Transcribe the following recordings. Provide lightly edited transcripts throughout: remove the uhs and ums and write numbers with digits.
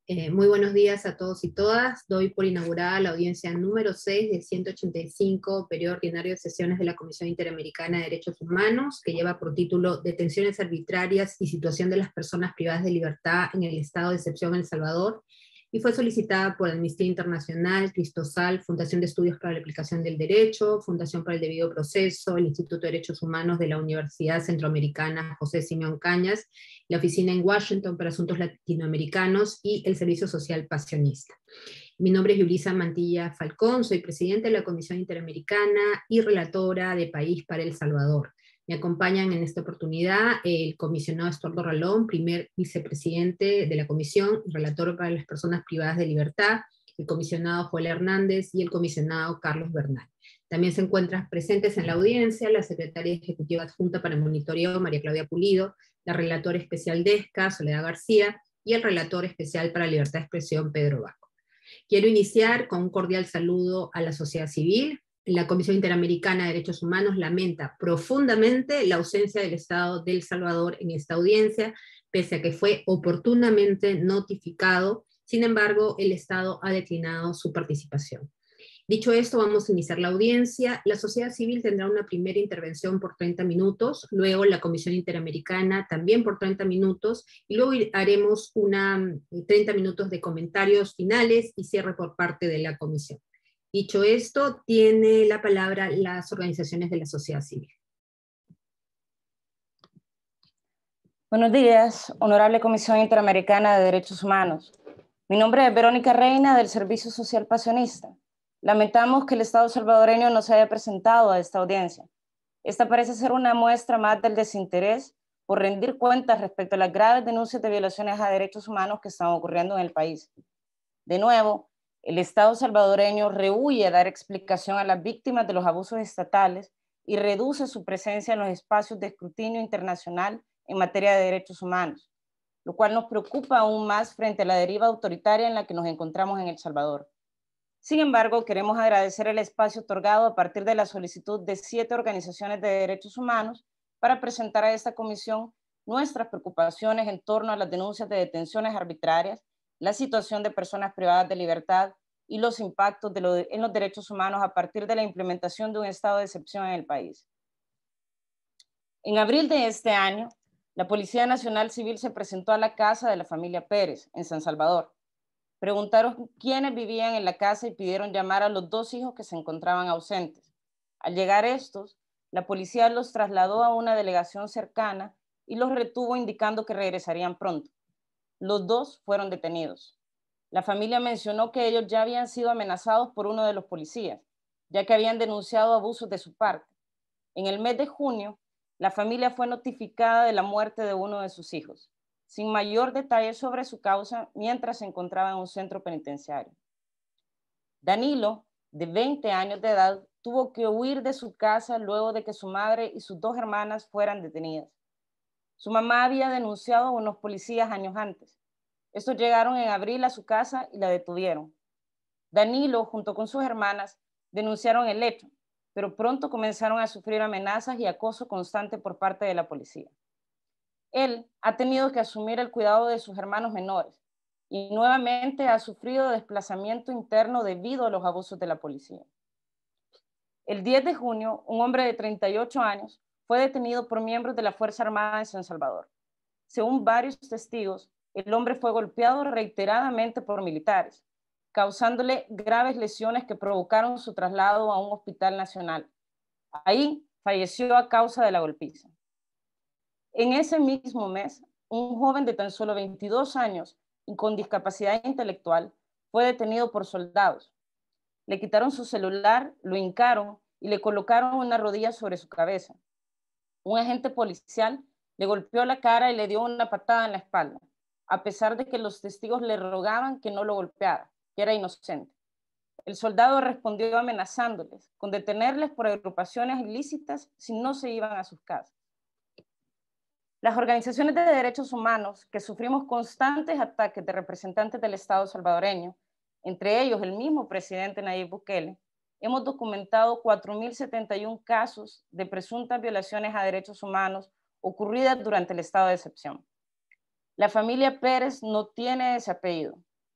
Muy buenos días a todos y todas. Doy por inaugurada la audiencia número 6 del 185 periodo ordinario de sesiones de la Comisión Interamericana de Derechos Humanos, que lleva por título Detenciones arbitrarias y situación de las personas privadas de libertad en el estado de excepción en El Salvador, y fue solicitada por Amnistía Internacional, Cristosal, Fundación de Estudios para la Aplicación del Derecho, Fundación para el Debido Proceso, el Instituto de Derechos Humanos de la Universidad Centroamericana José Simeón Cañas, la Oficina en Washington para Asuntos Latinoamericanos y el Servicio Social Pasionista. Mi nombre es Yulisa Mantilla Falcón, soy presidenta de la Comisión Interamericana y relatora de País para El Salvador. Me acompañan en esta oportunidad el comisionado Estuardo Ralón, primer vicepresidente de la Comisión, relator para las personas privadas de libertad, el comisionado Joel Hernández y el comisionado Carlos Bernal. También se encuentran presentes en la audiencia la secretaria ejecutiva adjunta para el monitoreo, María Claudia Pulido, la relatora especial de ESCA, Soledad García, y el relator especial para la libertad de expresión, Pedro Baco. Quiero iniciar con un cordial saludo a la sociedad civil. La Comisión Interamericana de Derechos Humanos lamenta profundamente la ausencia del Estado de El Salvador en esta audiencia, pese a que fue oportunamente notificado. Sin embargo, el Estado ha declinado su participación. Dicho esto, vamos a iniciar la audiencia. La sociedad civil tendrá una primera intervención por 30 minutos, luego la Comisión Interamericana también por 30 minutos, y luego haremos 30 minutos de comentarios finales y cierre por parte de la Comisión. Dicho esto, tiene la palabra las organizaciones de la sociedad civil. Buenos días, Honorable Comisión Interamericana de Derechos Humanos. Mi nombre es Verónica Reina, del Servicio Social Pasionista. Lamentamos que el Estado salvadoreño no se haya presentado a esta audiencia. Esta parece ser una muestra más del desinterés por rendir cuentas respecto a las graves denuncias de violaciones a derechos humanos que están ocurriendo en el país. De nuevo, el Estado salvadoreño rehúye dar explicación a las víctimas de los abusos estatales y reduce su presencia en los espacios de escrutinio internacional en materia de derechos humanos, lo cual nos preocupa aún más frente a la deriva autoritaria en la que nos encontramos en El Salvador. Sin embargo, queremos agradecer el espacio otorgado a partir de la solicitud de 7 organizaciones de derechos humanos para presentar a esta comisión nuestras preocupaciones en torno a las denuncias de detenciones arbitrarias, la situación de personas privadas de libertad y los impactos en los derechos humanos a partir de la implementación de un estado de excepción en el país. En abril de este año, la Policía Nacional Civil se presentó a la casa de la familia Pérez, en San Salvador. Preguntaron quiénes vivían en la casa y pidieron llamar a los 2 hijos que se encontraban ausentes. Al llegar estos, la policía los trasladó a una delegación cercana y los retuvo indicando que regresarían pronto. Los 2 fueron detenidos. La familia mencionó que ellos ya habían sido amenazados por uno de los policías, ya que habían denunciado abusos de su parte. En el mes de junio, la familia fue notificada de la muerte de uno de sus hijos, sin mayor detalle sobre su causa mientras se encontraba en un centro penitenciario. Danilo, de 20 años de edad, tuvo que huir de su casa luego de que su madre y sus 2 hermanas fueran detenidas. Su mamá había denunciado a unos policías años antes. Estos llegaron en abril a su casa y la detuvieron. Danilo, junto con sus hermanas, denunciaron el hecho, pero pronto comenzaron a sufrir amenazas y acoso constante por parte de la policía. Él ha tenido que asumir el cuidado de sus hermanos menores y nuevamente ha sufrido desplazamiento interno debido a los abusos de la policía. El 10 de junio, un hombre de 38 años fue detenido por miembros de la Fuerza Armada de San Salvador. Según varios testigos, el hombre fue golpeado reiteradamente por militares, causándole graves lesiones que provocaron su traslado a un hospital nacional. Ahí falleció a causa de la golpiza. En ese mismo mes, un joven de tan solo 22 años y con discapacidad intelectual fue detenido por soldados. Le quitaron su celular, lo hincaron y le colocaron una rodilla sobre su cabeza. Un agente policial le golpeó la cara y le dio una patada en la espalda, a pesar de que los testigos le rogaban que no lo golpeara, que era inocente. El soldado respondió amenazándoles con detenerles por agrupaciones ilícitas si no se iban a sus casas. Las organizaciones de derechos humanos que sufrimos constantes ataques de representantes del Estado salvadoreño, entre ellos el mismo presidente Nayib Bukele, hemos documentado 4.071 casos de presuntas violaciones a derechos humanos ocurridas durante el estado de excepción. La familia Pérez no tiene ese apellido,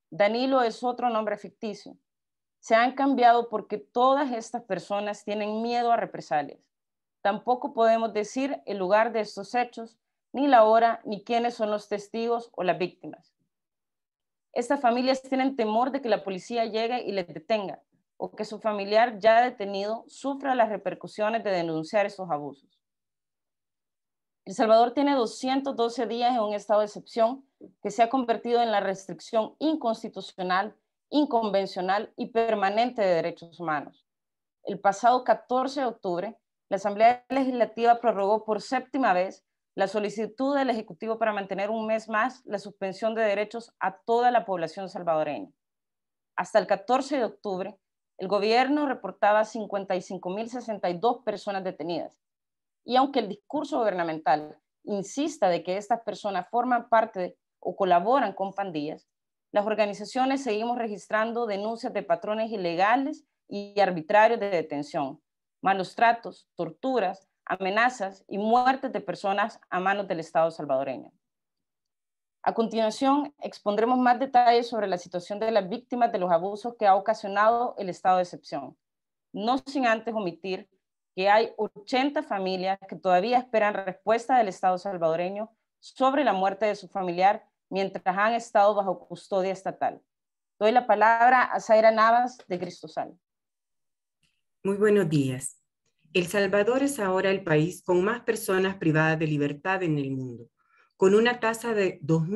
Danilo es otro nombre ficticio. Se han cambiado porque todas estas personas tienen miedo a represalias. Tampoco podemos decir el lugar de estos hechos, ni la hora, ni quiénes son los testigos o las víctimas. Estas familias tienen temor de que la policía llegue y les detenga, o que su familiar ya detenido sufra las repercusiones de denunciar estos abusos. El Salvador tiene 212 días en un estado de excepción que se ha convertido en la restricción inconstitucional, inconvencional y permanente de derechos humanos. El pasado 14 de octubre, la Asamblea Legislativa prorrogó por séptima vez la solicitud del Ejecutivo para mantener un mes más la suspensión de derechos a toda la población salvadoreña. Hasta el 14 de octubre, el gobierno reportaba 55.062 personas detenidas. Y aunque el discurso gubernamental insista de que estas personas forman parte o colaboran con pandillas, las organizaciones seguimos registrando denuncias de patrones ilegales y arbitrarios de detención, malos tratos, torturas, amenazas y muertes de personas a manos del Estado salvadoreño. A continuación, expondremos más detalles sobre la situación de las víctimas de los abusos que ha ocasionado el estado de excepción, no sin antes omitir que hay 80 familias que todavía esperan respuesta del Estado salvadoreño sobre la muerte de su familiar mientras han estado bajo custodia estatal. Doy la palabra a Zaira Navas de Cristosal. Muy buenos días. El Salvador es ahora el país con más personas privadas de libertad en el mundo, con una tasa de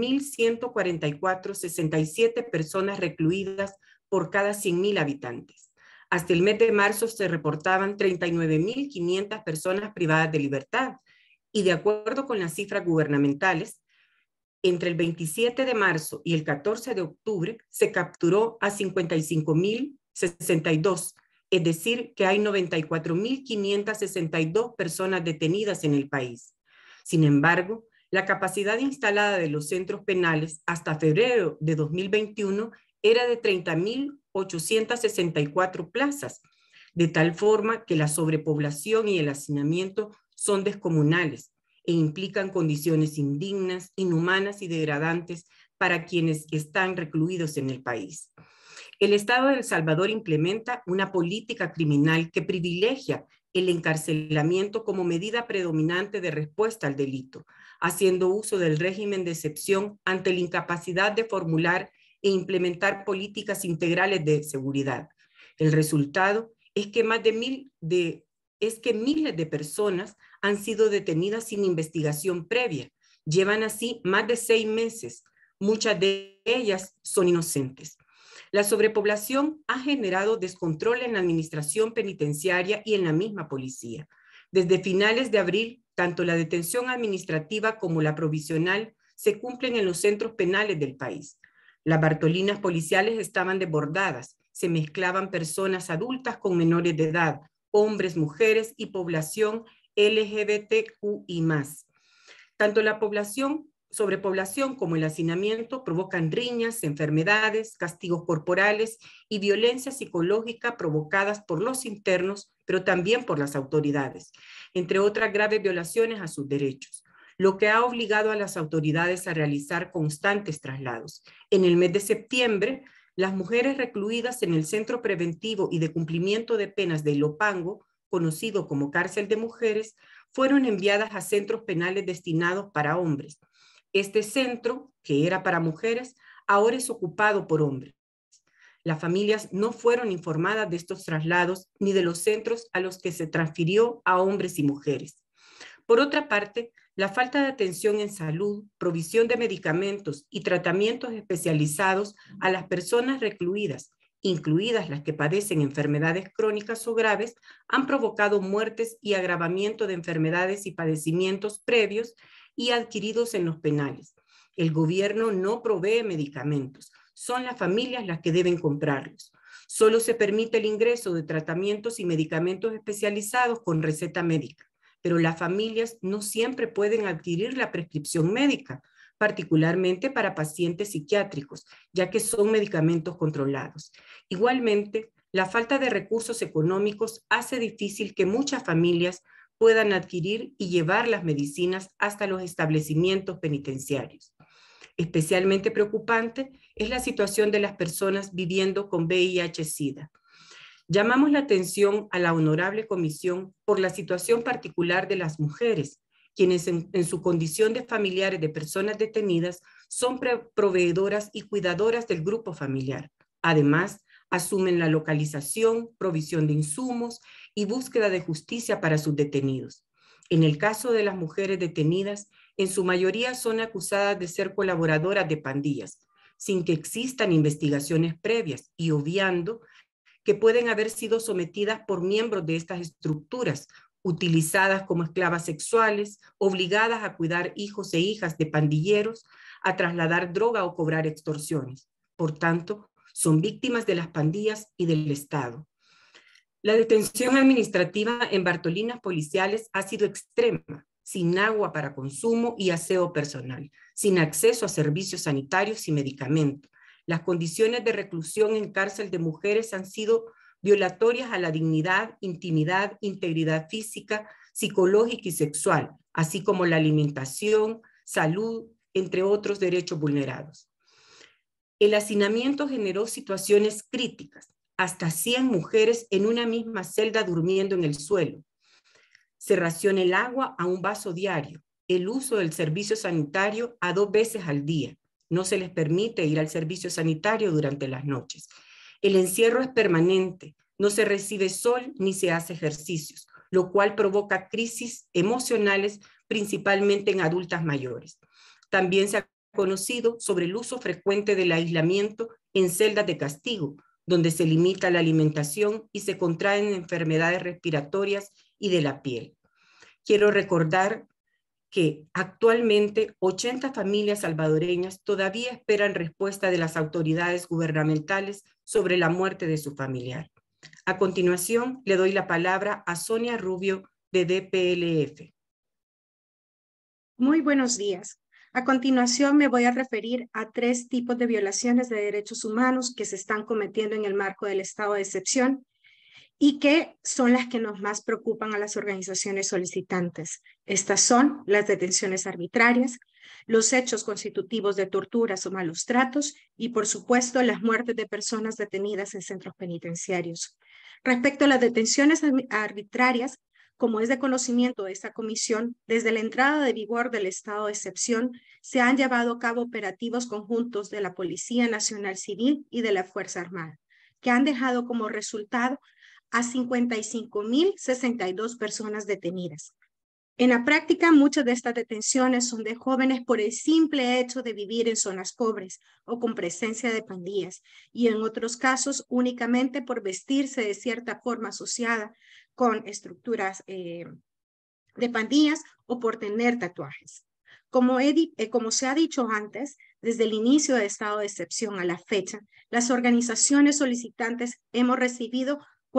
2.144,67 personas recluidas por cada 100.000 habitantes. Hasta el mes de marzo se reportaban 39.500 personas privadas de libertad y de acuerdo con las cifras gubernamentales, entre el 27 de marzo y el 14 de octubre se capturó a 55.062, es decir, que hay 94.562 personas detenidas en el país. Sin embargo, la capacidad instalada de los centros penales hasta febrero de 2021 era de 30.864 plazas, de tal forma que la sobrepoblación y el hacinamiento son descomunales e implican condiciones indignas, inhumanas y degradantes para quienes están recluidos en el país. El Estado de El Salvador implementa una política criminal que privilegia el encarcelamiento como medida predominante de respuesta al delito, haciendo uso del régimen de excepción ante la incapacidad de formular e implementar políticas integrales de seguridad. El resultado es que miles de personas han sido detenidas sin investigación previa. Llevan así más de 6 meses. Muchas de ellas son inocentes. La sobrepoblación ha generado descontrol en la administración penitenciaria y en la misma policía. Desde finales de abril, tanto la detención administrativa como la provisional se cumplen en los centros penales del país. Las bartolinas policiales estaban desbordadas, se mezclaban personas adultas con menores de edad, hombres, mujeres y población LGBTQI+. Tanto la sobrepoblación como el hacinamiento provocan riñas, enfermedades, castigos corporales y violencia psicológica provocadas por los internos, pero también por las autoridades, entre otras graves violaciones a sus derechos, lo que ha obligado a las autoridades a realizar constantes traslados. En el mes de septiembre, las mujeres recluidas en el Centro Preventivo y de Cumplimiento de Penas de Ilopango, conocido como Cárcel de Mujeres, fueron enviadas a centros penales destinados para hombres. Este centro, que era para mujeres, ahora es ocupado por hombres. Las familias no fueron informadas de estos traslados ni de los centros a los que se transfirió a hombres y mujeres. Por otra parte, la falta de atención en salud, provisión de medicamentos y tratamientos especializados a las personas recluidas, incluidas las que padecen enfermedades crónicas o graves, han provocado muertes y agravamiento de enfermedades y padecimientos previos y adquiridos en los penales. El gobierno no provee medicamentos, son las familias las que deben comprarlos. Solo se permite el ingreso de tratamientos y medicamentos especializados con receta médica, pero las familias no siempre pueden adquirir la prescripción médica, particularmente para pacientes psiquiátricos, ya que son medicamentos controlados. Igualmente, la falta de recursos económicos hace difícil que muchas familias puedan adquirir y llevar las medicinas hasta los establecimientos penitenciarios. Especialmente preocupante es la situación de las personas viviendo con VIH-Sida. Llamamos la atención a la Honorable Comisión por la situación particular de las mujeres, quienes en su condición de familiares de personas detenidas son proveedoras y cuidadoras del grupo familiar. Además, asumen la localización, provisión de insumos y búsqueda de justicia para sus detenidos. En el caso de las mujeres detenidas, en su mayoría son acusadas de ser colaboradoras de pandillas, sin que existan investigaciones previas y obviando que pueden haber sido sometidas por miembros de estas estructuras, utilizadas como esclavas sexuales, obligadas a cuidar hijos e hijas de pandilleros, a trasladar droga o cobrar extorsiones. Por tanto, son víctimas de las pandillas y del Estado. La detención administrativa en Bartolinas policiales ha sido extrema, sin agua para consumo y aseo personal, sin acceso a servicios sanitarios y medicamentos. Las condiciones de reclusión en cárcel de mujeres han sido violatorias a la dignidad, intimidad, integridad física, psicológica y sexual, así como la alimentación, salud, entre otros derechos vulnerados. El hacinamiento generó situaciones críticas, hasta 100 mujeres en una misma celda durmiendo en el suelo. Se raciona el agua a un vaso diario, el uso del servicio sanitario a 2 veces al día. No se les permite ir al servicio sanitario durante las noches. El encierro es permanente, no se recibe sol ni se hace ejercicios, lo cual provoca crisis emocionales principalmente en adultas mayores. También se ha conocido sobre el uso frecuente del aislamiento en celdas de castigo, donde se limita la alimentación y se contraen enfermedades respiratorias y de la piel. Quiero recordar que actualmente 80 familias salvadoreñas todavía esperan respuesta de las autoridades gubernamentales sobre la muerte de su familiar. A continuación, le doy la palabra a Sonia Rubio de DPLF. Muy buenos días. A continuación me voy a referir a 3 tipos de violaciones de derechos humanos que se están cometiendo en el marco del estado de excepción y que son las que nos más preocupan a las organizaciones solicitantes. Estas son las detenciones arbitrarias, los hechos constitutivos de torturas o malos tratos y, por supuesto, las muertes de personas detenidas en centros penitenciarios. Respecto a las detenciones arbitrarias, como es de conocimiento de esta comisión, desde la entrada de vigor del estado de excepción se han llevado a cabo operativos conjuntos de la Policía Nacional Civil y de la Fuerza Armada, que han dejado como resultado a 55.062 personas detenidas. En la práctica, muchas de estas detenciones son de jóvenes por el simple hecho de vivir en zonas pobres o con presencia de pandillas, y en otros casos únicamente por vestirse de cierta forma asociada con estructuras de pandillas o por tener tatuajes. Como se ha dicho antes, desde el inicio del estado de excepción a la fecha, las organizaciones solicitantes hemos recibido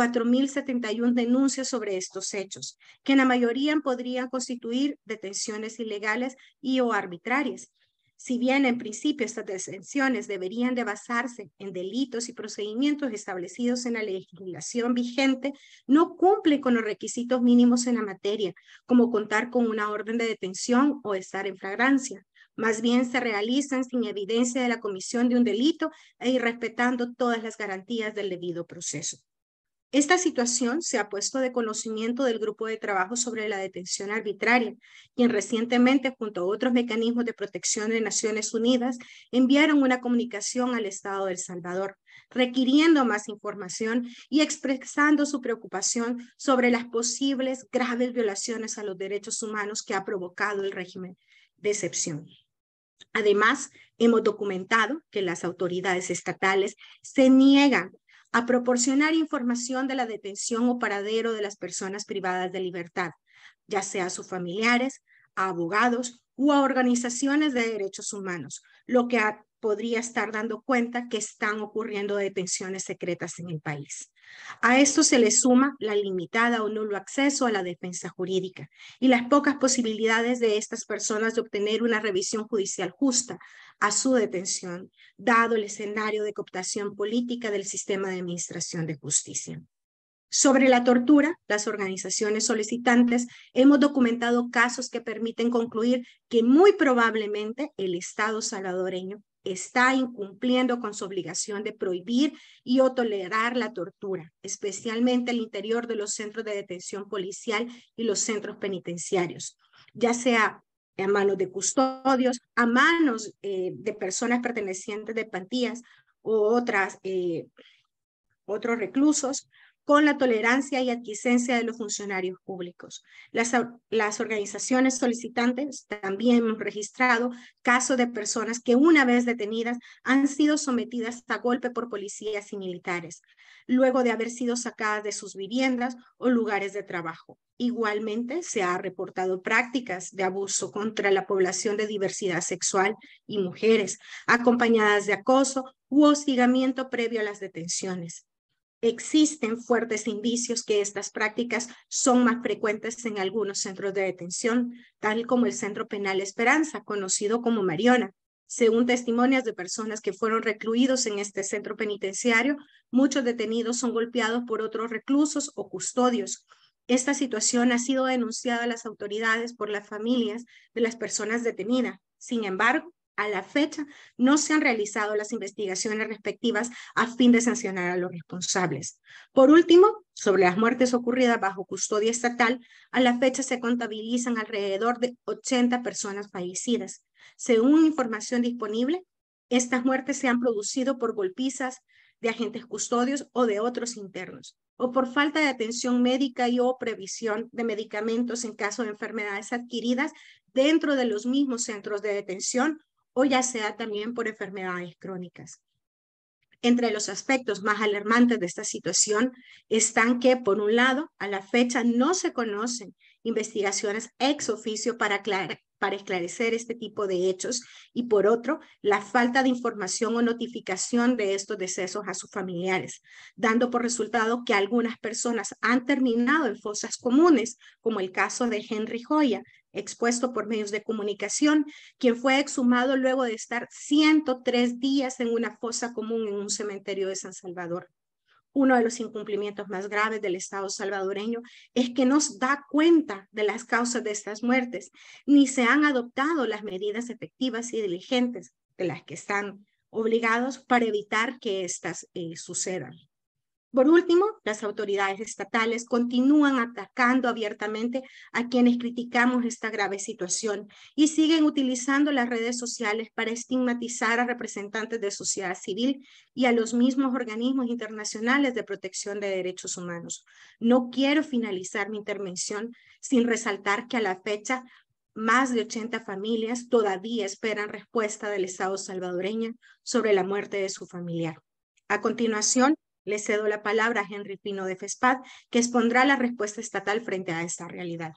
4.071 denuncias sobre estos hechos, que en la mayoría podrían constituir detenciones ilegales y o arbitrarias. Si bien en principio estas detenciones deberían de basarse en delitos y procedimientos establecidos en la legislación vigente, no cumplen con los requisitos mínimos en la materia, como contar con una orden de detención o estar en flagrancia. Más bien se realizan sin evidencia de la comisión de un delito e irrespetando todas las garantías del debido proceso. Esta situación se ha puesto de conocimiento del Grupo de Trabajo sobre la Detención Arbitraria, quien recientemente, junto a otros mecanismos de protección de Naciones Unidas, enviaron una comunicación al Estado de El Salvador, requiriendo más información y expresando su preocupación sobre las posibles graves violaciones a los derechos humanos que ha provocado el régimen de excepción. Además, hemos documentado que las autoridades estatales se niegan a proporcionar información de la detención o paradero de las personas privadas de libertad, ya sea a sus familiares, a abogados u a organizaciones de derechos humanos, lo que podría estar dando cuenta que están ocurriendo detenciones secretas en el país. A esto se le suma la limitada o nulo acceso a la defensa jurídica y las pocas posibilidades de estas personas de obtener una revisión judicial justa a su detención, dado el escenario de cooptación política del sistema de administración de justicia. Sobre la tortura, las organizaciones solicitantes hemos documentado casos que permiten concluir que muy probablemente el Estado salvadoreño está incumpliendo con su obligación de prohibir y o tolerar la tortura, especialmente al interior de los centros de detención policial y los centros penitenciarios, ya sea a manos de custodios, a manos de personas pertenecientes de pandillas o otros reclusos, con la tolerancia y aquiescencia de los funcionarios públicos. Las organizaciones solicitantes también han registrado casos de personas que una vez detenidas han sido sometidas a golpe por policías y militares, luego de haber sido sacadas de sus viviendas o lugares de trabajo. Igualmente, se ha reportado prácticas de abuso contra la población de diversidad sexual y mujeres, acompañadas de acoso u hostigamiento previo a las detenciones. Existen fuertes indicios que estas prácticas son más frecuentes en algunos centros de detención, tal como el Centro Penal Esperanza, conocido como Mariona. Según testimonios de personas que fueron recluidos en este centro penitenciario, muchos detenidos son golpeados por otros reclusos o custodios. Esta situación ha sido denunciada a las autoridades por las familias de las personas detenidas. Sin embargo, a la fecha, no se han realizado las investigaciones respectivas a fin de sancionar a los responsables. Por último, sobre las muertes ocurridas bajo custodia estatal, a la fecha se contabilizan alrededor de 80 personas fallecidas. Según información disponible, estas muertes se han producido por golpizas de agentes custodios o de otros internos, o por falta de atención médica y o previsión de medicamentos en caso de enfermedades adquiridas dentro de los mismos centros de detención, o ya sea también por enfermedades crónicas. Entre los aspectos más alarmantes de esta situación están que, por un lado, a la fecha no se conocen investigaciones ex oficio para esclarecer este tipo de hechos, y por otro, la falta de información o notificación de estos decesos a sus familiares, dando por resultado que algunas personas han terminado en fosas comunes, como el caso de Henry Joya, expuesto por medios de comunicación, quien fue exhumado luego de estar 103 días en una fosa común en un cementerio de San Salvador. Uno de los incumplimientos más graves del Estado salvadoreño es que no da cuenta de las causas de estas muertes, ni se han adoptado las medidas efectivas y diligentes de las que están obligados para evitar que estas sucedan. Por último, las autoridades estatales continúan atacando abiertamente a quienes criticamos esta grave situación y siguen utilizando las redes sociales para estigmatizar a representantes de sociedad civil y a los mismos organismos internacionales de protección de derechos humanos. No quiero finalizar mi intervención sin resaltar que a la fecha más de 80 familias todavía esperan respuesta del Estado salvadoreño sobre la muerte de su familiar. A continuación, le cedo la palabra a Henry Pino de FESPAD, que expondrá la respuesta estatal frente a esta realidad.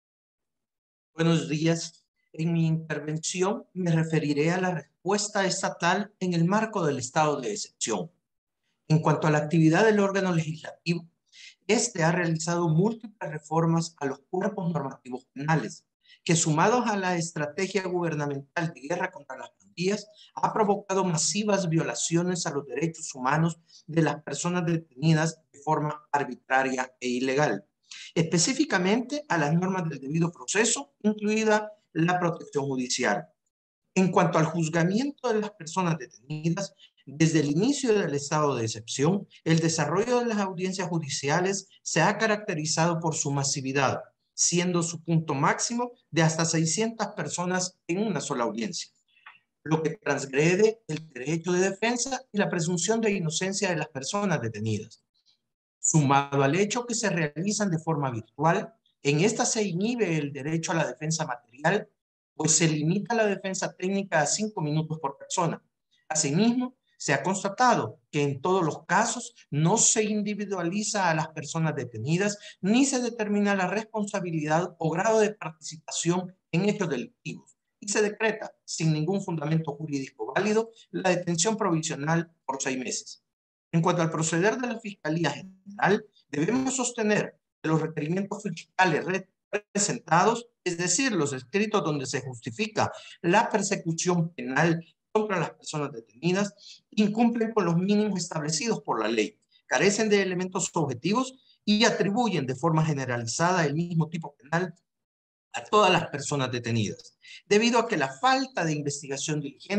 Buenos días. En mi intervención me referiré a la respuesta estatal en el marco del estado de excepción. En cuanto a la actividad del órgano legislativo, este ha realizado múltiples reformas a los cuerpos normativos penales, que sumados a la estrategia gubernamental de guerra contra las pandillas, ha provocado masivas violaciones a los derechos humanos de las personas detenidas de forma arbitraria e ilegal, específicamente a las normas del debido proceso, incluida la protección judicial. En cuanto al juzgamiento de las personas detenidas, desde el inicio del estado de excepción, el desarrollo de las audiencias judiciales se ha caracterizado por su masividad, siendo su punto máximo de hasta 600 personas en una sola audiencia, lo que transgrede el derecho de defensa y la presunción de inocencia de las personas detenidas. Sumado al hecho que se realizan de forma virtual, en esta se inhibe el derecho a la defensa material, pues se limita la defensa técnica a 5 minutos por persona. Asimismo, se ha constatado que en todos los casos no se individualiza a las personas detenidas ni se determina la responsabilidad o grado de participación en hechos delictivos y se decreta sin ningún fundamento jurídico válido la detención provisional por 6 meses. En cuanto al proceder de la Fiscalía General, debemos sostener que los requerimientos fiscales presentados, es decir, los escritos donde se justifica la persecución penal contra las personas detenidas, incumplen con los mínimos establecidos por la ley, carecen de elementos objetivos y atribuyen de forma generalizada el mismo tipo penal a todas las personas detenidas, debido a que la falta de investigación diligente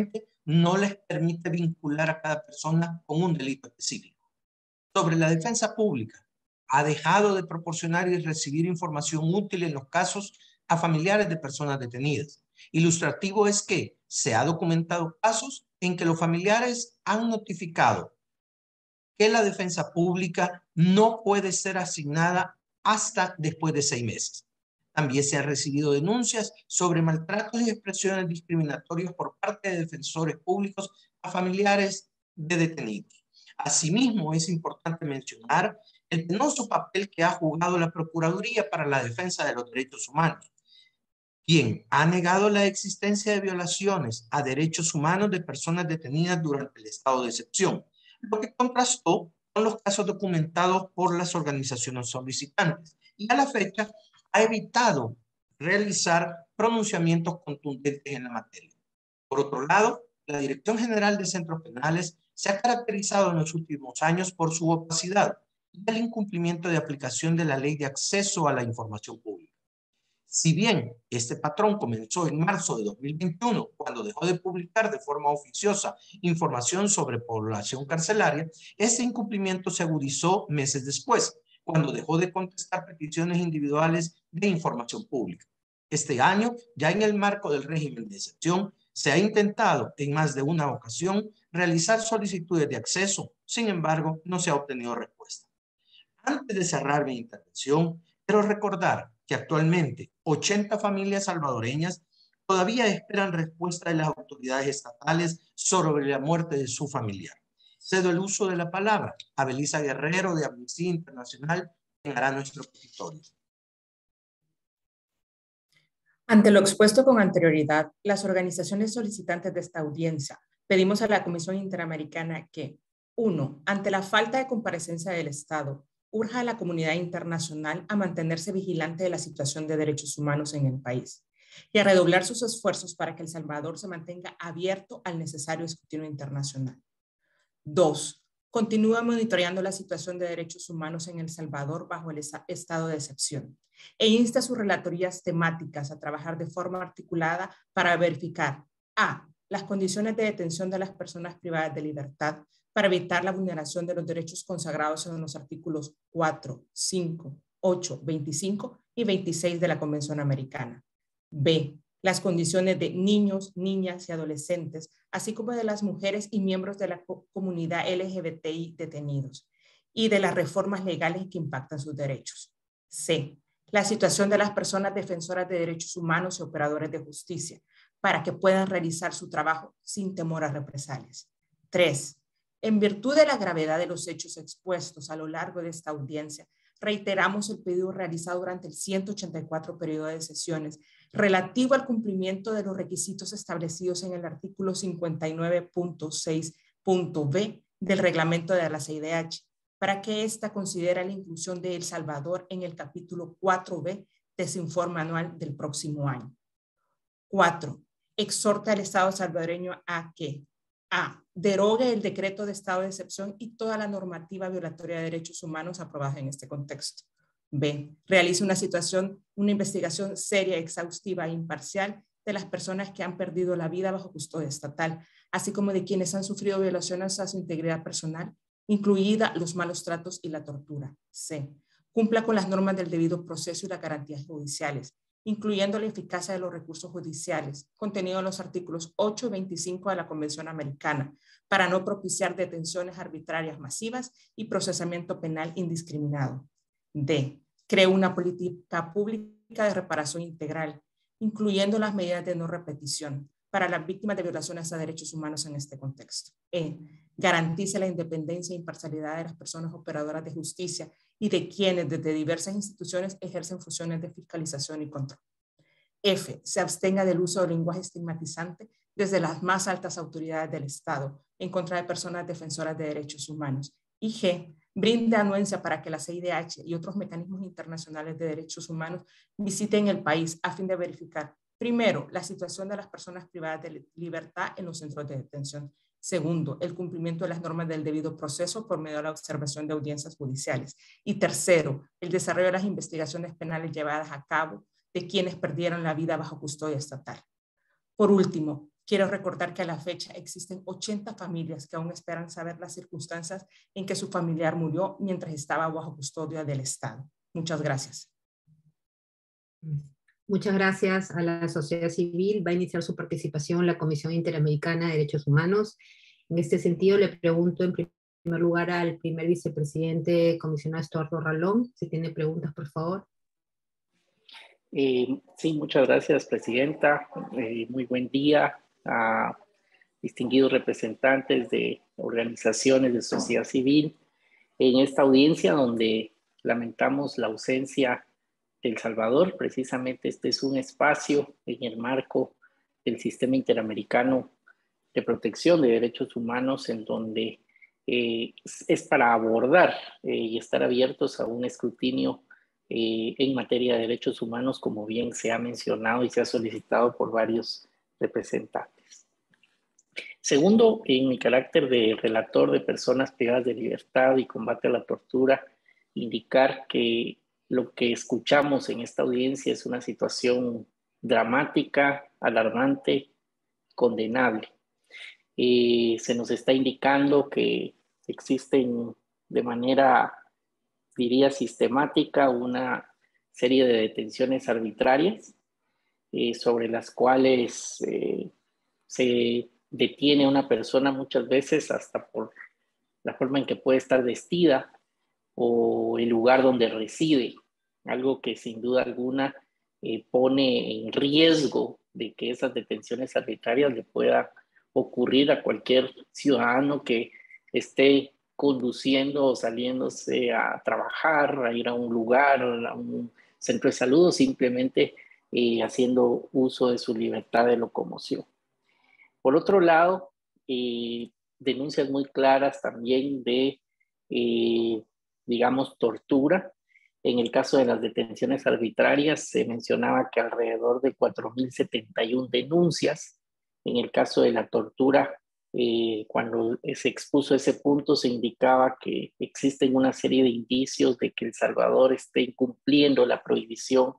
no les permite vincular a cada persona con un delito específico. Sobre la defensa pública, ha dejado de proporcionar y recibir información útil en los casos a familiares de personas detenidas. Ilustrativo es que se ha documentado casos en que los familiares han notificado que la defensa pública no puede ser asignada hasta después de 6 meses. También se han recibido denuncias sobre maltratos y expresiones discriminatorias por parte de defensores públicos a familiares de detenidos. Asimismo, es importante mencionar el penoso papel que ha jugado la Procuraduría para la Defensa de los Derechos Humanos, quien ha negado la existencia de violaciones a derechos humanos de personas detenidas durante el estado de excepción, lo que contrastó con los casos documentados por las organizaciones solicitantes y a la fecha ha evitado realizar pronunciamientos contundentes en la materia. Por otro lado, la Dirección General de Centros Penales se ha caracterizado en los últimos años por su opacidad y el incumplimiento de aplicación de la Ley de Acceso a la Información Pública. Si bien este patrón comenzó en marzo de 2021, cuando dejó de publicar de forma oficiosa información sobre población carcelaria, este incumplimiento se agudizó meses después, cuando dejó de contestar peticiones individuales de información pública. Este año, ya en el marco del régimen de excepción, se ha intentado en más de una ocasión realizar solicitudes de acceso, sin embargo, no se ha obtenido respuesta. Antes de cerrar mi intervención, quiero recordar que actualmente 80 familias salvadoreñas todavía esperan respuesta de las autoridades estatales sobre la muerte de su familiar. Cedo el uso de la palabra a Belisa Guerrero de Amnistía Internacional, quien hará nuestro petitorio. Ante lo expuesto con anterioridad, las organizaciones solicitantes de esta audiencia pedimos a la Comisión Interamericana que, 1. Ante la falta de comparecencia del Estado, urja a la comunidad internacional a mantenerse vigilante de la situación de derechos humanos en el país y a redoblar sus esfuerzos para que El Salvador se mantenga abierto al necesario escrutinio internacional. 2. Continúa monitoreando la situación de derechos humanos en El Salvador bajo el estado de excepción e insta a sus relatorías temáticas a trabajar de forma articulada para verificar a. Las condiciones de detención de las personas privadas de libertad para evitar la vulneración de los derechos consagrados en los artículos 4, 5, 8, 25 y 26 de la Convención Americana. B. Las condiciones de niños, niñas y adolescentes, así como de las mujeres y miembros de la comunidad LGBTI detenidos, y de las reformas legales que impactan sus derechos. C. La situación de las personas defensoras de derechos humanos y operadores de justicia, para que puedan realizar su trabajo sin temor a represalias. 3. En virtud de la gravedad de los hechos expuestos a lo largo de esta audiencia, reiteramos el pedido realizado durante el 184 periodo de sesiones relativo al cumplimiento de los requisitos establecidos en el artículo 59.6.b del reglamento de la CIDH, para que ésta considere la inclusión de El Salvador en el capítulo 4b de su informe anual del próximo año. 4. Exhorta al Estado salvadoreño a que a. Derogue el decreto de estado de excepción y toda la normativa violatoria de derechos humanos aprobada en este contexto. B. Realice una investigación seria, exhaustiva e imparcial de las personas que han perdido la vida bajo custodia estatal, así como de quienes han sufrido violaciones a su integridad personal, incluida los malos tratos y la tortura. C. Cumpla con las normas del debido proceso y las garantías judiciales, incluyendo la eficacia de los recursos judiciales, contenido en los artículos 8 y 25 de la Convención Americana, para no propiciar detenciones arbitrarias masivas y procesamiento penal indiscriminado. D. Cree una política pública de reparación integral, incluyendo las medidas de no repetición para las víctimas de violaciones a derechos humanos en este contexto. E. Garantice la independencia e imparcialidad de las personas operadoras de justicia y de quienes desde diversas instituciones ejercen funciones de fiscalización y control. F. Se abstenga del uso del lenguaje estigmatizante desde las más altas autoridades del Estado en contra de personas defensoras de derechos humanos. Y G. Brinde anuencia para que la CIDH y otros mecanismos internacionales de derechos humanos visiten el país a fin de verificar, primero, la situación de las personas privadas de libertad en los centros de detención. Segundo, el cumplimiento de las normas del debido proceso por medio de la observación de audiencias judiciales. Y tercero, el desarrollo de las investigaciones penales llevadas a cabo de quienes perdieron la vida bajo custodia estatal. Por último, Quiero recordar que a la fecha existen 80 familias que aún esperan saber las circunstancias en que su familiar murió mientras estaba bajo custodia del Estado. Muchas gracias. Muchas gracias a la sociedad civil. Va a iniciar su participación la Comisión Interamericana de Derechos Humanos. En este sentido, le pregunto en primer lugar al primer vicepresidente comisionado Estuardo Ralón, si tiene preguntas, por favor. Sí, muchas gracias, presidenta. Muy buen día a distinguidos representantes de organizaciones de sociedad civil en esta audiencia donde lamentamos la ausencia de El Salvador. Precisamente este es un espacio en el marco del Sistema Interamericano de Protección de Derechos Humanos en donde es para abordar y estar abiertos a un escrutinio en materia de derechos humanos, como bien se ha mencionado y se ha solicitado por varios representantes. Segundo, en mi carácter de relator de personas privadas de libertad y combate a la tortura, indicar que lo que escuchamos en esta audiencia es una situación dramática, alarmante, condenable. Se nos está indicando que existen de manera, diría, sistemática una serie de detenciones arbitrarias sobre las cuales se detiene a una persona muchas veces hasta por la forma en que puede estar vestida o el lugar donde reside, algo que sin duda alguna pone en riesgo de que esas detenciones arbitrarias le pueda ocurrir a cualquier ciudadano que esté conduciendo o saliéndose a trabajar, a ir a un lugar, a un centro de salud o simplemente haciendo uso de su libertad de locomoción. Por otro lado, denuncias muy claras también de, digamos, tortura. En el caso de las detenciones arbitrarias se mencionaba que alrededor de 4.071 denuncias. En el caso de la tortura, cuando se expuso ese punto, se indicaba que existen una serie de indicios de que El Salvador esté incumpliendo la prohibición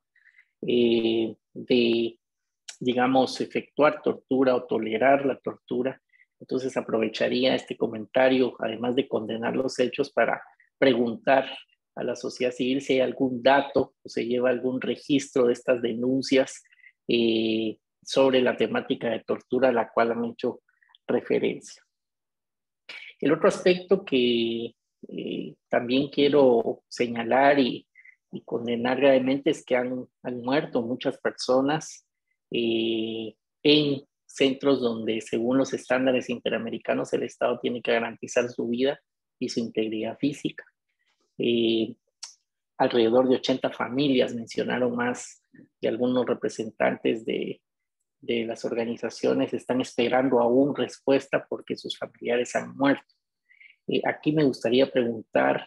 de, digamos, efectuar tortura o tolerar la tortura. Entonces aprovecharía este comentario, además de condenar los hechos, para preguntar a la sociedad civil si hay algún dato o se lleva algún registro de estas denuncias sobre la temática de tortura a la cual han hecho referencia. El otro aspecto que también quiero señalar y condenar gravemente es que han muerto muchas personas en centros donde, según los estándares interamericanos, el Estado tiene que garantizar su vida y su integridad física. Alrededor de 80 familias mencionaron más de algunos representantes de las organizaciones están esperando aún respuesta porque sus familiares han muerto. Aquí me gustaría preguntar,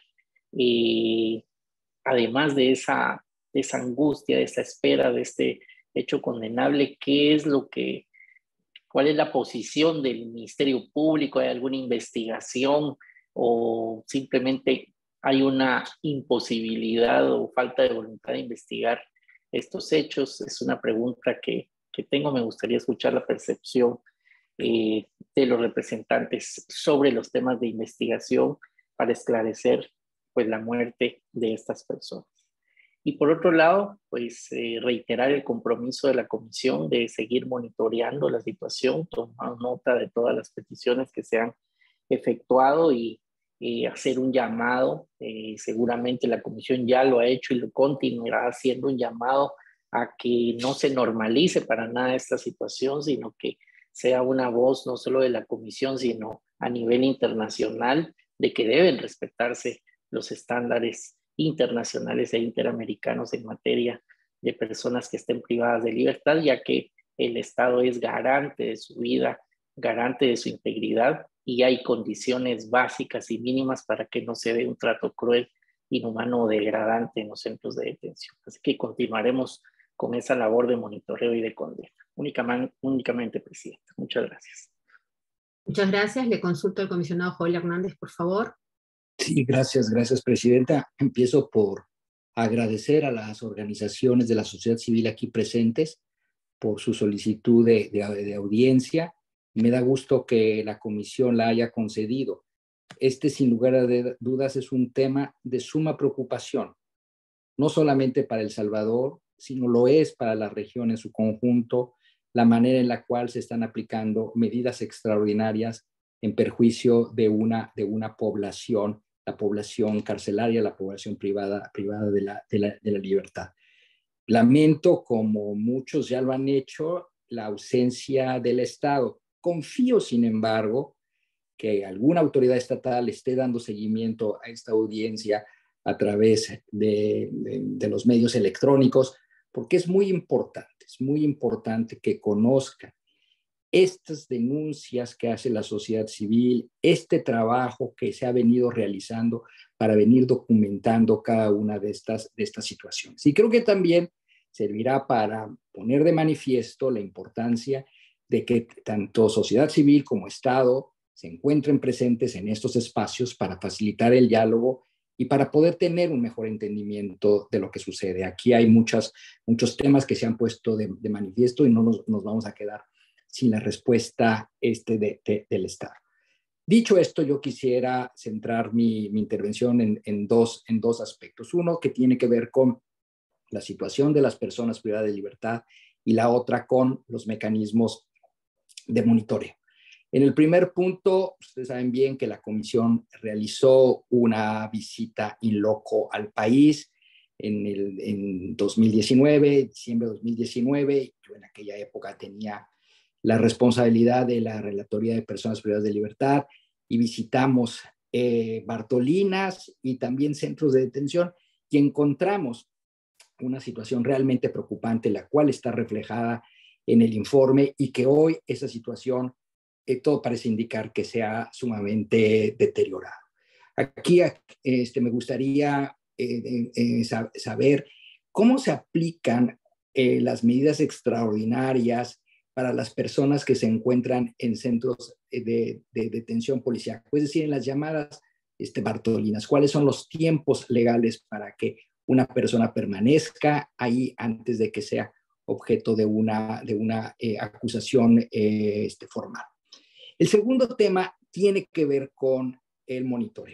además de esa angustia, de esa espera, de este hecho condenable, ¿cuál es la posición del Ministerio Público? ¿Hay alguna investigación o simplemente hay una imposibilidad o falta de voluntad de investigar estos hechos? Es una pregunta que tengo. Me gustaría escuchar la percepción de los representantes sobre los temas de investigación para esclarecer pues la muerte de estas personas. Y por otro lado, pues reiterar el compromiso de la Comisión de seguir monitoreando la situación, tomar nota de todas las peticiones que se han efectuado y hacer un llamado. Seguramente la Comisión ya lo ha hecho y lo continuará haciendo, un llamado a que no se normalice para nada esta situación, sino que sea una voz no solo de la Comisión, sino a nivel internacional, de que deben respetarse los estándares internacionales e interamericanos en materia de personas que estén privadas de libertad, ya que el Estado es garante de su vida, garante de su integridad, y hay condiciones básicas y mínimas para que no se dé un trato cruel, inhumano o degradante en los centros de detención. Así que continuaremos con esa labor de monitoreo y de condena. Únicamente, Presidenta. Muchas gracias. Muchas gracias. Le consulto al comisionado Joel Hernández, por favor. Sí, gracias, Presidenta. Empiezo por agradecer a las organizaciones de la sociedad civil aquí presentes por su solicitud de audiencia. Me da gusto que la comisión la haya concedido. Este, sin lugar a dudas, es un tema de suma preocupación, no solamente para El Salvador, sino lo es para la región en su conjunto, la manera en la cual se están aplicando medidas extraordinarias en perjuicio de una población, la población carcelaria, la población privada de la libertad. Lamento, como muchos ya lo han hecho, la ausencia del Estado. Confío, sin embargo, que alguna autoridad estatal esté dando seguimiento a esta audiencia a través de los medios electrónicos, porque es muy importante que conozcan estas denuncias que hace la sociedad civil, este trabajo que se ha venido realizando para venir documentando cada una de estas situaciones. Y creo que también servirá para poner de manifiesto la importancia de que tanto sociedad civil como Estado se encuentren presentes en estos espacios para facilitar el diálogo y para poder tener un mejor entendimiento de lo que sucede. Aquí hay muchos temas que se han puesto de manifiesto y no nos vamos a quedar sin la respuesta del Estado. Dicho esto, yo quisiera centrar mi intervención en dos aspectos. Uno que tiene que ver con la situación de las personas privadas de libertad y la otra con los mecanismos de monitoreo. En el primer punto, ustedes saben bien que la comisión realizó una visita in loco al país en 2019, diciembre de 2019. Yo en aquella época tenía la responsabilidad de la Relatoría de Personas Privadas de Libertad y visitamos Bartolinas y también centros de detención y encontramos una situación realmente preocupante, la cual está reflejada en el informe y que hoy esa situación todo parece indicar que se ha sumamente deteriorado. Aquí me gustaría saber cómo se aplican las medidas extraordinarias para las personas que se encuentran en centros de detención policial, es decir, en las llamadas Bartolinas. ¿Cuáles son los tiempos legales para que una persona permanezca ahí antes de que sea objeto de una acusación formal? El segundo tema tiene que ver con el monitoreo.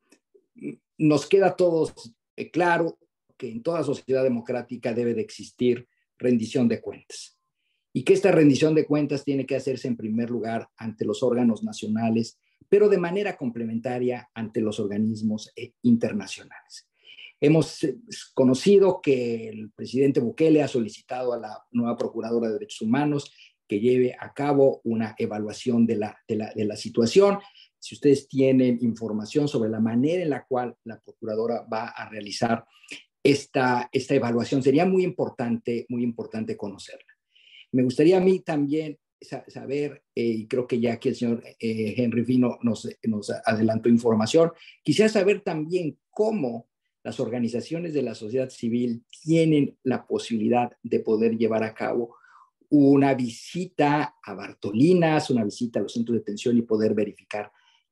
Nos queda a todos claro que en toda sociedad democrática debe de existir rendición de cuentas y que esta rendición de cuentas tiene que hacerse en primer lugar ante los órganos nacionales, pero de manera complementaria ante los organismos internacionales. Hemos conocido que el presidente Bukele ha solicitado a la nueva Procuradora de Derechos Humanos que lleve a cabo una evaluación de la situación. Si ustedes tienen información sobre la manera en la cual la Procuradora va a realizar esta evaluación, sería muy importante conocerla. Me gustaría a mí también saber, y creo que ya aquí el señor Henry Fino nos adelantó información, quisiera saber también cómo las organizaciones de la sociedad civil tienen la posibilidad de poder llevar a cabo una visita a Bartolinas, una visita a los centros de detención y poder verificar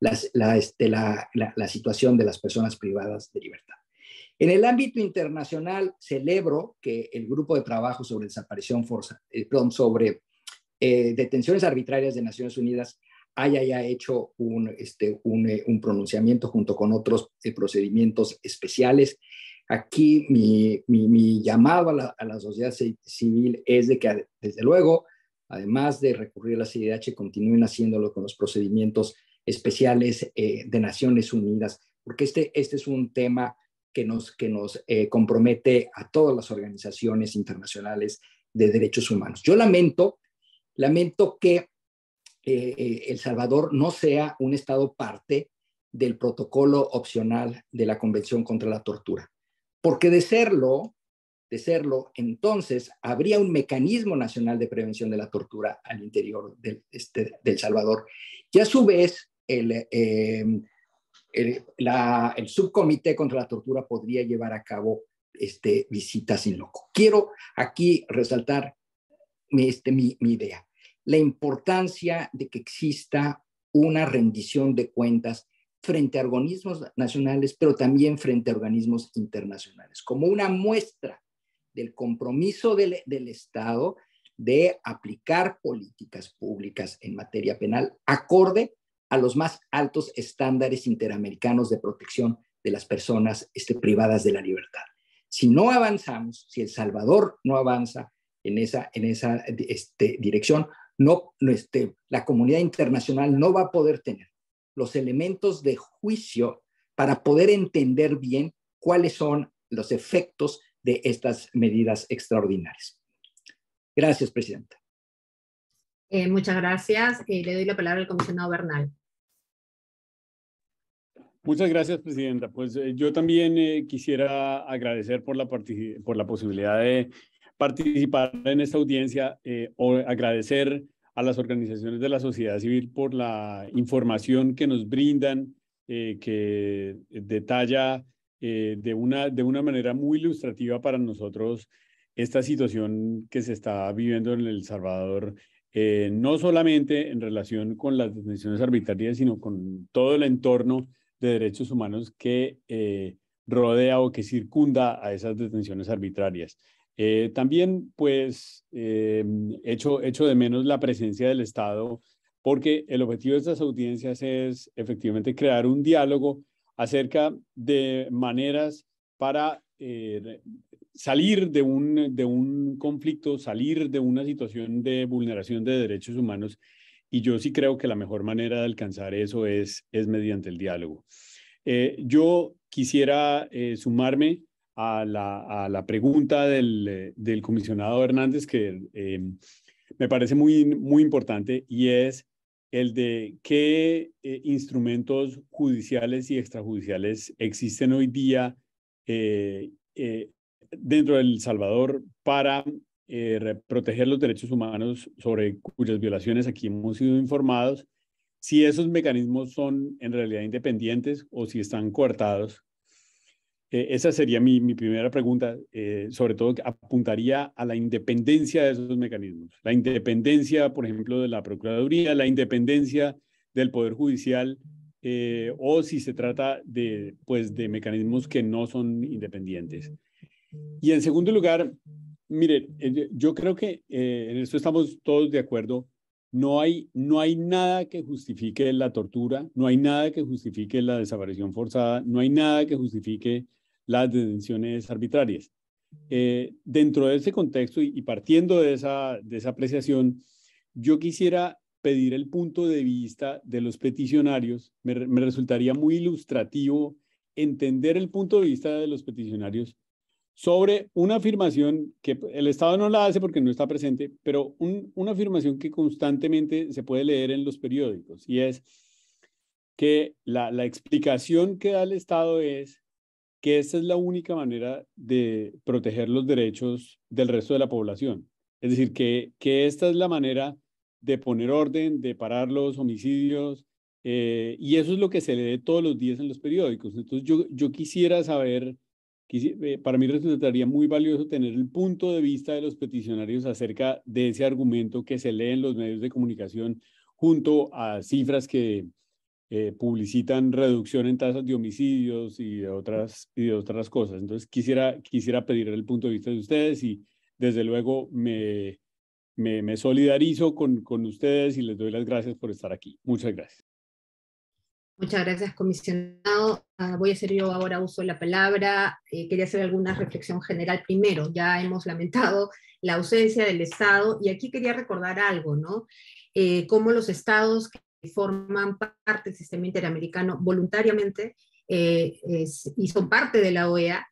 la situación de las personas privadas de libertad. En el ámbito internacional, celebro que el Grupo de Trabajo sobre detenciones arbitrarias de Naciones Unidas haya ya hecho un pronunciamiento junto con otros procedimientos especiales. Aquí mi llamado a la sociedad civil es de que, desde luego, además de recurrir a la CIDH, continúen haciéndolo con los procedimientos especiales de Naciones Unidas, porque este es un tema que nos compromete a todas las organizaciones internacionales de derechos humanos. Yo lamento que El Salvador no sea un estado parte del protocolo opcional de la Convención contra la Tortura, porque de serlo, entonces habría un mecanismo nacional de prevención de la tortura al interior del Salvador. Y a su vez, el subcomité contra la tortura podría llevar a cabo visitas in loco. Quiero aquí resaltar mi idea, la importancia de que exista una rendición de cuentas frente a organismos nacionales, pero también frente a organismos internacionales, como una muestra del compromiso del Estado de aplicar políticas públicas en materia penal acorde a los más altos estándares interamericanos de protección de las personas privadas de la libertad. Si no avanzamos, si El Salvador no avanza en esa dirección, la comunidad internacional no va a poder tener los elementos de juicio para poder entender bien cuáles son los efectos de estas medidas extraordinarias. Gracias, Presidenta. Muchas gracias. Le doy la palabra al comisionado Bernal. Muchas gracias, Presidenta. Pues yo también quisiera agradecer por la posibilidad de participar en esta audiencia, o agradecer a las organizaciones de la sociedad civil por la información que nos brindan, que detalla de una manera muy ilustrativa para nosotros esta situación que se está viviendo en El Salvador, no solamente en relación con las detenciones arbitrarias, sino con todo el entorno de derechos humanos que rodea o que circunda a esas detenciones arbitrarias. También, pues, echo de menos la presencia del Estado, porque el objetivo de estas audiencias es efectivamente crear un diálogo acerca de maneras para salir de un conflicto, salir de una situación de vulneración de derechos humanos. Y yo sí creo que la mejor manera de alcanzar eso es mediante el diálogo. Yo quisiera sumarme a la pregunta del comisionado Hernández, que me parece muy importante, y es el de qué instrumentos judiciales y extrajudiciales existen hoy día dentro de El Salvador para proteger los derechos humanos, sobre cuyas violaciones aquí hemos sido informados, si esos mecanismos son en realidad independientes o si están coartados. Esa sería mi primera pregunta. Sobre todo apuntaría a la independencia de esos mecanismos. La independencia, por ejemplo, de la Procuraduría, la independencia del Poder Judicial, o si se trata de mecanismos que no son independientes. Y en segundo lugar, mire, yo creo que en esto estamos todos de acuerdo. No hay nada que justifique la tortura, no hay nada que justifique la desaparición forzada, no hay nada que justifique las detenciones arbitrarias. Dentro de ese contexto y partiendo de esa apreciación, yo quisiera pedir el punto de vista de los peticionarios. Me resultaría muy ilustrativo entender el punto de vista de los peticionarios sobre una afirmación que el Estado no la hace porque no está presente, pero una afirmación que constantemente se puede leer en los periódicos, y es que la explicación que da el Estado es que esta es la única manera de proteger los derechos del resto de la población. Es decir, que esta es la manera de poner orden, de parar los homicidios, y eso es lo que se lee todos los días en los periódicos. Entonces yo quisiera saber, para mí resultaría muy valioso tener el punto de vista de los peticionarios acerca de ese argumento que se lee en los medios de comunicación, junto a cifras que publicitan reducción en tasas de homicidios y de otras cosas. Entonces quisiera pedir el punto de vista de ustedes, y desde luego me solidarizo con ustedes y les doy las gracias por estar aquí. Muchas gracias. Muchas gracias, comisionado. Voy a hacer yo ahora uso de la palabra. Quería hacer alguna reflexión general primero. Ya hemos lamentado la ausencia del Estado, y aquí quería recordar algo, ¿no? Cómo los estados que forman parte del sistema interamericano voluntariamente y son parte de la OEA,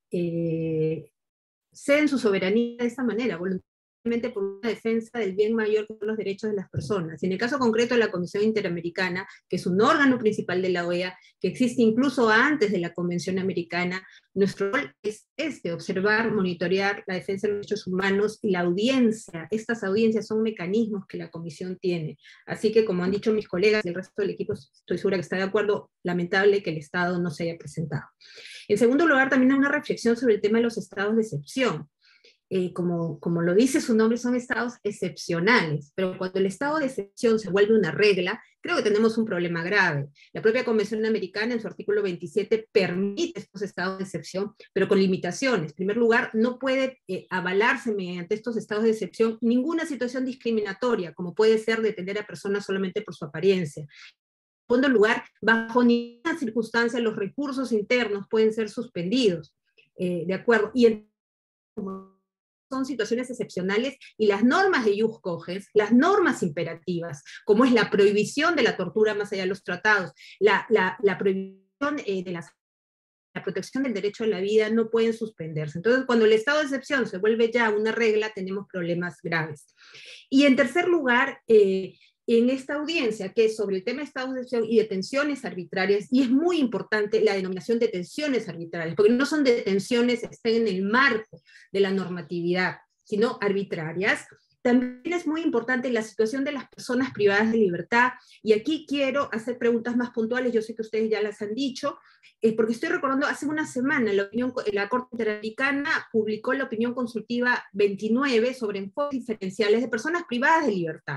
ceden su soberanía de esta manera, voluntariamente, por una defensa del bien mayor que son los derechos de las personas. Y en el caso concreto de la Comisión Interamericana, que es un órgano principal de la OEA, que existe incluso antes de la Convención Americana, nuestro rol es observar, monitorear la defensa de los derechos humanos y la audiencia. Estas audiencias son mecanismos que la Comisión tiene. Así que, como han dicho mis colegas y el resto del equipo, estoy segura que está de acuerdo, lamentable que el Estado no se haya presentado. En segundo lugar, también hay una reflexión sobre el tema de los estados de excepción. como lo dice su nombre, son estados excepcionales, pero cuando el estado de excepción se vuelve una regla, creo que tenemos un problema grave. La propia Convención Americana, en su artículo 27, permite estos estados de excepción, pero con limitaciones. En primer lugar, no puede avalarse mediante estos estados de excepción ninguna situación discriminatoria, como puede ser detener a personas solamente por su apariencia. En segundo lugar, bajo ninguna circunstancia los recursos internos pueden ser suspendidos. ¿De acuerdo? Y son situaciones excepcionales y las normas de ius cogens, las normas imperativas, como es la prohibición de la tortura más allá de los tratados, la prohibición de la protección del derecho a la vida, no pueden suspenderse. Entonces, cuando el estado de excepción se vuelve ya una regla, tenemos problemas graves. Y en tercer lugar, en esta audiencia, que es sobre el tema de estados de excepción y detenciones arbitrarias, y es muy importante la denominación de detenciones arbitrarias, porque no son detenciones que estén en el marco de la normatividad, sino arbitrarias. También es muy importante la situación de las personas privadas de libertad, y aquí quiero hacer preguntas más puntuales, yo sé que ustedes ya las han dicho, porque estoy recordando, hace una semana la Corte Interamericana publicó la opinión consultiva 29 sobre enfoques diferenciales de personas privadas de libertad.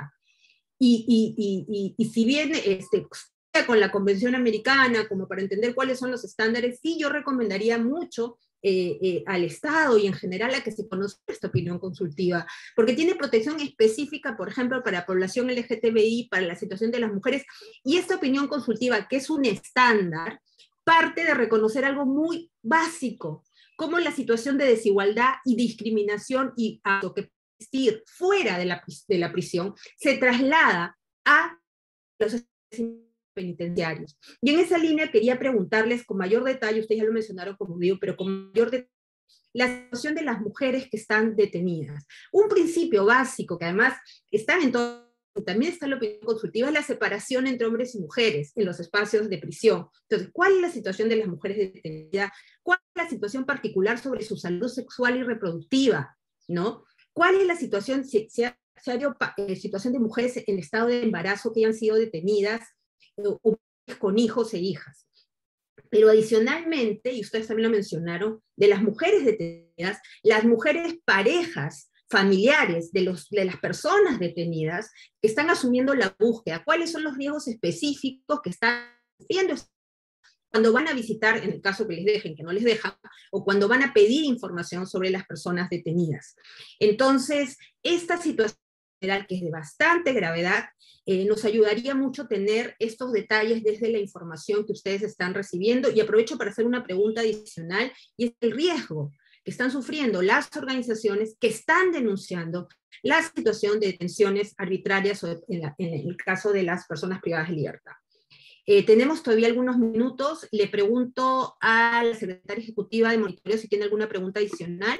Y si bien con la Convención Americana, como para entender cuáles son los estándares, sí yo recomendaría mucho al Estado y en general a que se conozca esta opinión consultiva, porque tiene protección específica, por ejemplo, para la población LGTBI, para la situación de las mujeres, y esta opinión consultiva, que es un estándar, parte de reconocer algo muy básico, como la situación de desigualdad y discriminación y lo que fuera de la prisión, se traslada a los penitenciarios. Y en esa línea quería preguntarles con mayor detalle, ustedes ya lo mencionaron como digo, pero con mayor detalle, la situación de las mujeres que están detenidas. Un principio básico que además está en todo, también está en la opinión consultiva, es la separación entre hombres y mujeres en los espacios de prisión. Entonces, ¿cuál es la situación de las mujeres detenidas? ¿Cuál es la situación particular sobre su salud sexual y reproductiva? ¿No? ¿Cuál es la situación, situación de mujeres en estado de embarazo que hayan sido detenidas o con hijos e hijas? Pero adicionalmente, y ustedes también lo mencionaron, de las mujeres detenidas, las mujeres parejas, familiares de las personas detenidas que están asumiendo la búsqueda, cuáles son los riesgos específicos que están viendo cuando van a visitar, en el caso que les dejen, que no les dejan, o cuando van a pedir información sobre las personas detenidas. Entonces, esta situación general, que es de bastante gravedad, nos ayudaría mucho tener estos detalles desde la información que ustedes están recibiendo, y aprovecho para hacer una pregunta adicional, y es el riesgo que están sufriendo las organizaciones que están denunciando la situación de detenciones arbitrarias en el caso de las personas privadas de libertad. Tenemos todavía algunos minutos. Le pregunto a la secretaria ejecutiva de monitoreo si tiene alguna pregunta adicional.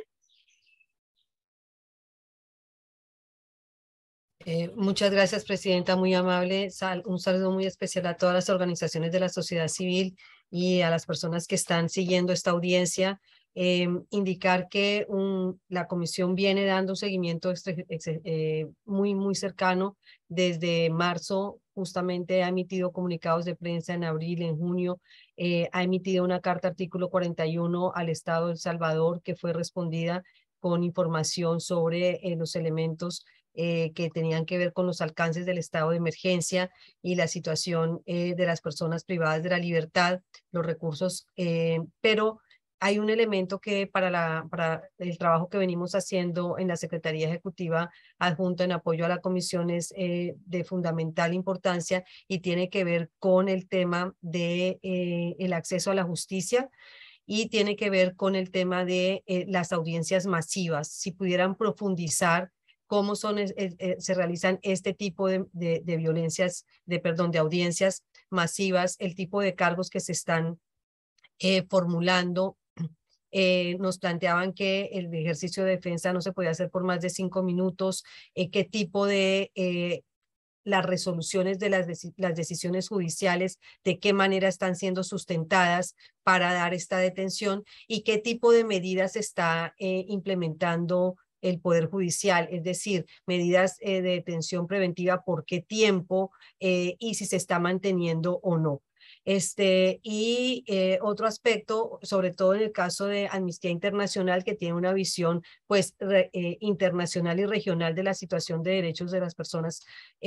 Muchas gracias, presidenta, muy amable. Un saludo muy especial a todas las organizaciones de la sociedad civil y a las personas que están siguiendo esta audiencia. Indicar que la comisión viene dando un seguimiento muy cercano desde marzo. Justamente ha emitido comunicados de prensa en abril, en junio, ha emitido una carta artículo 41 al Estado de El Salvador, que fue respondida con información sobre los elementos que tenían que ver con los alcances del estado de emergencia y la situación de las personas privadas de la libertad, los recursos, pero hay un elemento que para el trabajo que venimos haciendo en la Secretaría Ejecutiva Adjunta en apoyo a la comisión es de fundamental importancia, y tiene que ver con el tema de el acceso a la justicia, y tiene que ver con el tema de las audiencias masivas. Si pudieran profundizar cómo se realizan este tipo de violencias, de audiencias masivas, el tipo de cargos que se están formulando. Nos planteaban que el ejercicio de defensa no se podía hacer por más de 5 minutos, qué tipo de las resoluciones de las decisiones judiciales, de qué manera están siendo sustentadas para dar esta detención, y qué tipo de medidas está implementando el Poder Judicial, es decir, medidas de detención preventiva, por qué tiempo y si se está manteniendo o no. Otro aspecto, sobre todo en el caso de Amnistía Internacional, que tiene una visión pues internacional y regional de la situación de derechos de las personas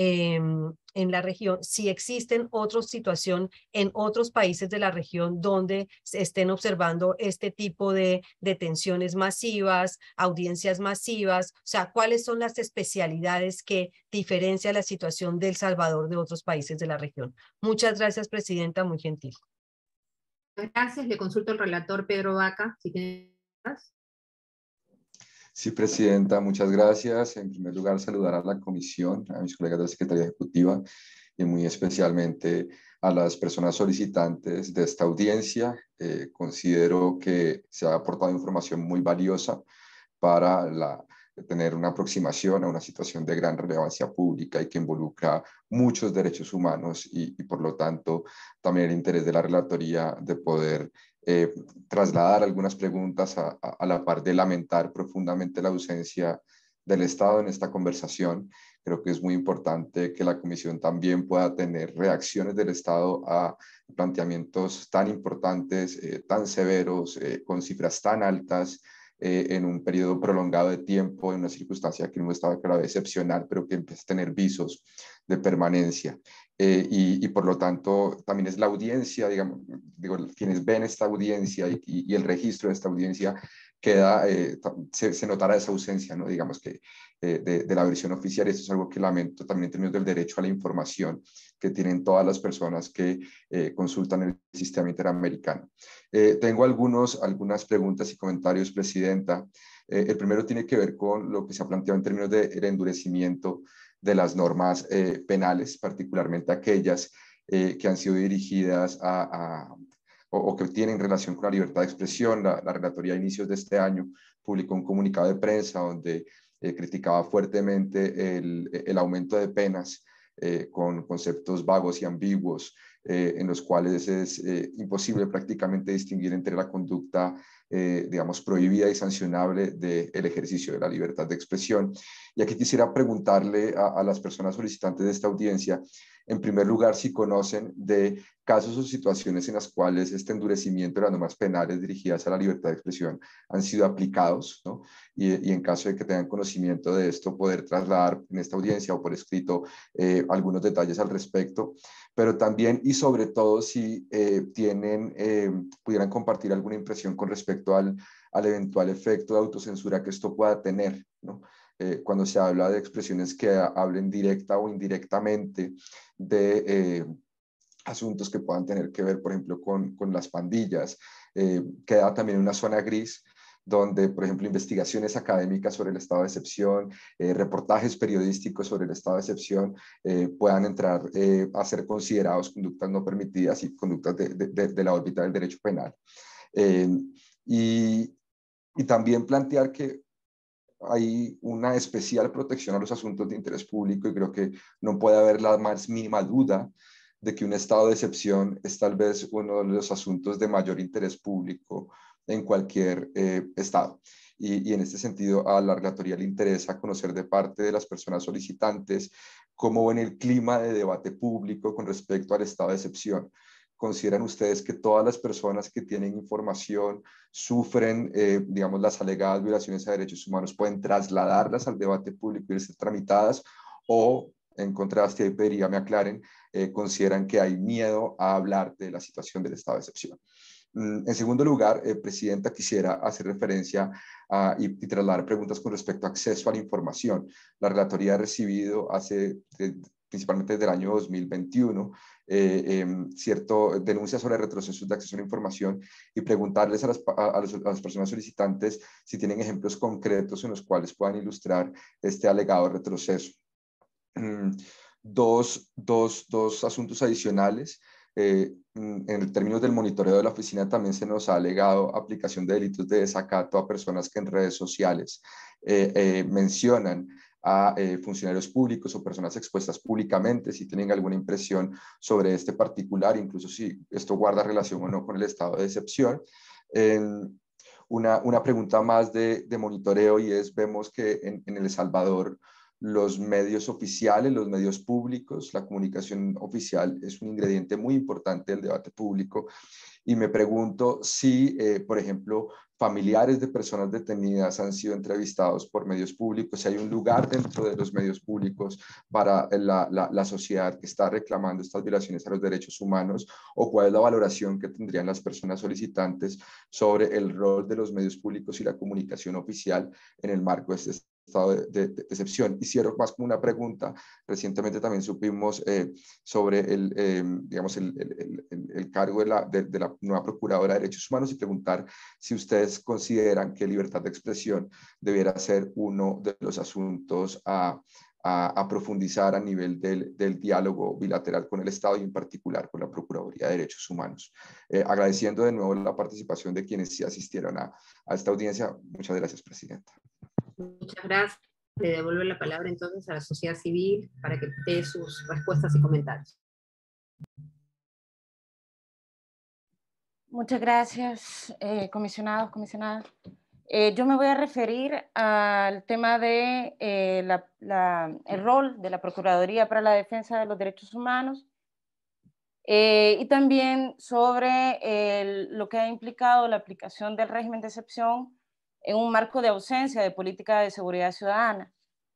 en la región, si existen otras situaciones en otros países de la región donde se estén observando este tipo de detenciones masivas, audiencias masivas, o sea, cuáles son las especialidades que diferencian la situación de El Salvador de otros países de la región. Muchas gracias, presidenta, muy gentil. Gracias, le consulto al relator Pedro Vaca, si tiene preguntas. Sí, presidenta, muchas gracias. En primer lugar, saludar a la comisión, a mis colegas de la Secretaría Ejecutiva y muy especialmente a las personas solicitantes de esta audiencia. Considero que se ha aportado información muy valiosa para tener una aproximación a una situación de gran relevancia pública y que involucra muchos derechos humanos y por lo tanto también el interés de la relatoría de poder trasladar algunas preguntas a la par de lamentar profundamente la ausencia del Estado en esta conversación. Creo que es muy importante que la Comisión también pueda tener reacciones del Estado a planteamientos tan importantes, tan severos, con cifras tan altas, en un periodo prolongado de tiempo, en una circunstancia que no estaba claro excepcional, pero que empieza a tener visos de permanencia. Y por lo tanto, también es la audiencia, digamos, quienes ven esta audiencia y el registro de esta audiencia queda, se notará esa ausencia, ¿no? Digamos que de la versión oficial. Esto es algo que lamento también en términos del derecho a la información que tienen todas las personas que consultan el sistema interamericano. Tengo algunas preguntas y comentarios, presidenta. El primero tiene que ver con lo que se ha planteado en términos del endurecimiento de las normas penales, particularmente aquellas que han sido dirigidas o que tienen relación con la libertad de expresión. La relatoría a inicios de este año publicó un comunicado de prensa donde criticaba fuertemente el aumento de penas con conceptos vagos y ambiguos, en los cuales es imposible prácticamente distinguir entre la conducta, digamos, prohibida y sancionable del ejercicio de la libertad de expresión. Y aquí quisiera preguntarle a las personas solicitantes de esta audiencia, en primer lugar, si conocen de casos o situaciones en las cuales este endurecimiento de las normas penales dirigidas a la libertad de expresión han sido aplicados, ¿no? Y en caso de que tengan conocimiento de esto, poder trasladar en esta audiencia o por escrito algunos detalles al respecto, pero también y sobre todo si pudieran compartir alguna impresión con respecto al eventual efecto de autocensura que esto pueda tener, ¿no? Cuando se habla de expresiones que hablen directa o indirectamente de asuntos que puedan tener que ver, por ejemplo, con las pandillas. Queda también una zona gris donde, por ejemplo, investigaciones académicas sobre el estado de excepción, reportajes periodísticos sobre el estado de excepción puedan entrar a ser considerados conductas no permitidas y conductas de la órbita del derecho penal. Y también plantear que hay una especial protección a los asuntos de interés público y creo que no puede haber la más mínima duda de que un estado de excepción es tal vez uno de los asuntos de mayor interés público en cualquier estado. Y en este sentido, a la relatoría le interesa conocer de parte de las personas solicitantes cómo ven el clima de debate público con respecto al estado de excepción. ¿Consideran ustedes que todas las personas que tienen información sufren, digamos, las alegadas violaciones a derechos humanos, pueden trasladarlas al debate público y ser tramitadas? O, en contraste, y pediría me aclaren, consideran que hay miedo a hablar de la situación del estado de excepción. En segundo lugar, presidenta, quisiera hacer referencia y trasladar preguntas con respecto a acceso a la información. La relatoría ha recibido principalmente desde el año 2021, denuncias sobre retrocesos de acceso a la información y preguntarles a las personas solicitantes si tienen ejemplos concretos en los cuales puedan ilustrar este alegado retroceso. Dos asuntos adicionales. En términos del monitoreo de la oficina también se nos ha alegado aplicación de delitos de desacato a personas que en redes sociales mencionan a funcionarios públicos o personas expuestas públicamente, si tienen alguna impresión sobre este particular, incluso si esto guarda relación o no con el estado de excepción. Una pregunta más de monitoreo y es, vemos que en El Salvador los medios oficiales, los medios públicos. La comunicación oficial es un ingrediente muy importante del debate público. Y me pregunto si, por ejemplo, familiares de personas detenidas han sido entrevistados por medios públicos, si hay un lugar dentro de los medios públicos para la sociedad que está reclamando estas violaciones a los derechos humanos, o cuál es la valoración que tendrían las personas solicitantes sobre el rol de los medios públicos y la comunicación oficial en el marco de este estado de excepción. Y cierro más como una pregunta. Recientemente también supimos sobre digamos, el cargo de la nueva Procuradora de Derechos Humanos, y preguntar si ustedes consideran que libertad de expresión debiera ser uno de los asuntos a profundizar a nivel del diálogo bilateral con el Estado y en particular con la Procuraduría de Derechos Humanos. Agradeciendo de nuevo la participación de quienes sí asistieron a esta audiencia. Muchas gracias, Presidenta. Muchas gracias. Le devuelvo la palabra entonces a la sociedad civil para que dé sus respuestas y comentarios. Muchas gracias, comisionados, comisionadas. Yo me voy a referir al tema de el rol de la Procuraduría para la Defensa de los Derechos Humanos y también sobre lo que ha implicado la aplicación del régimen de excepción en un marco de ausencia de política de seguridad ciudadana.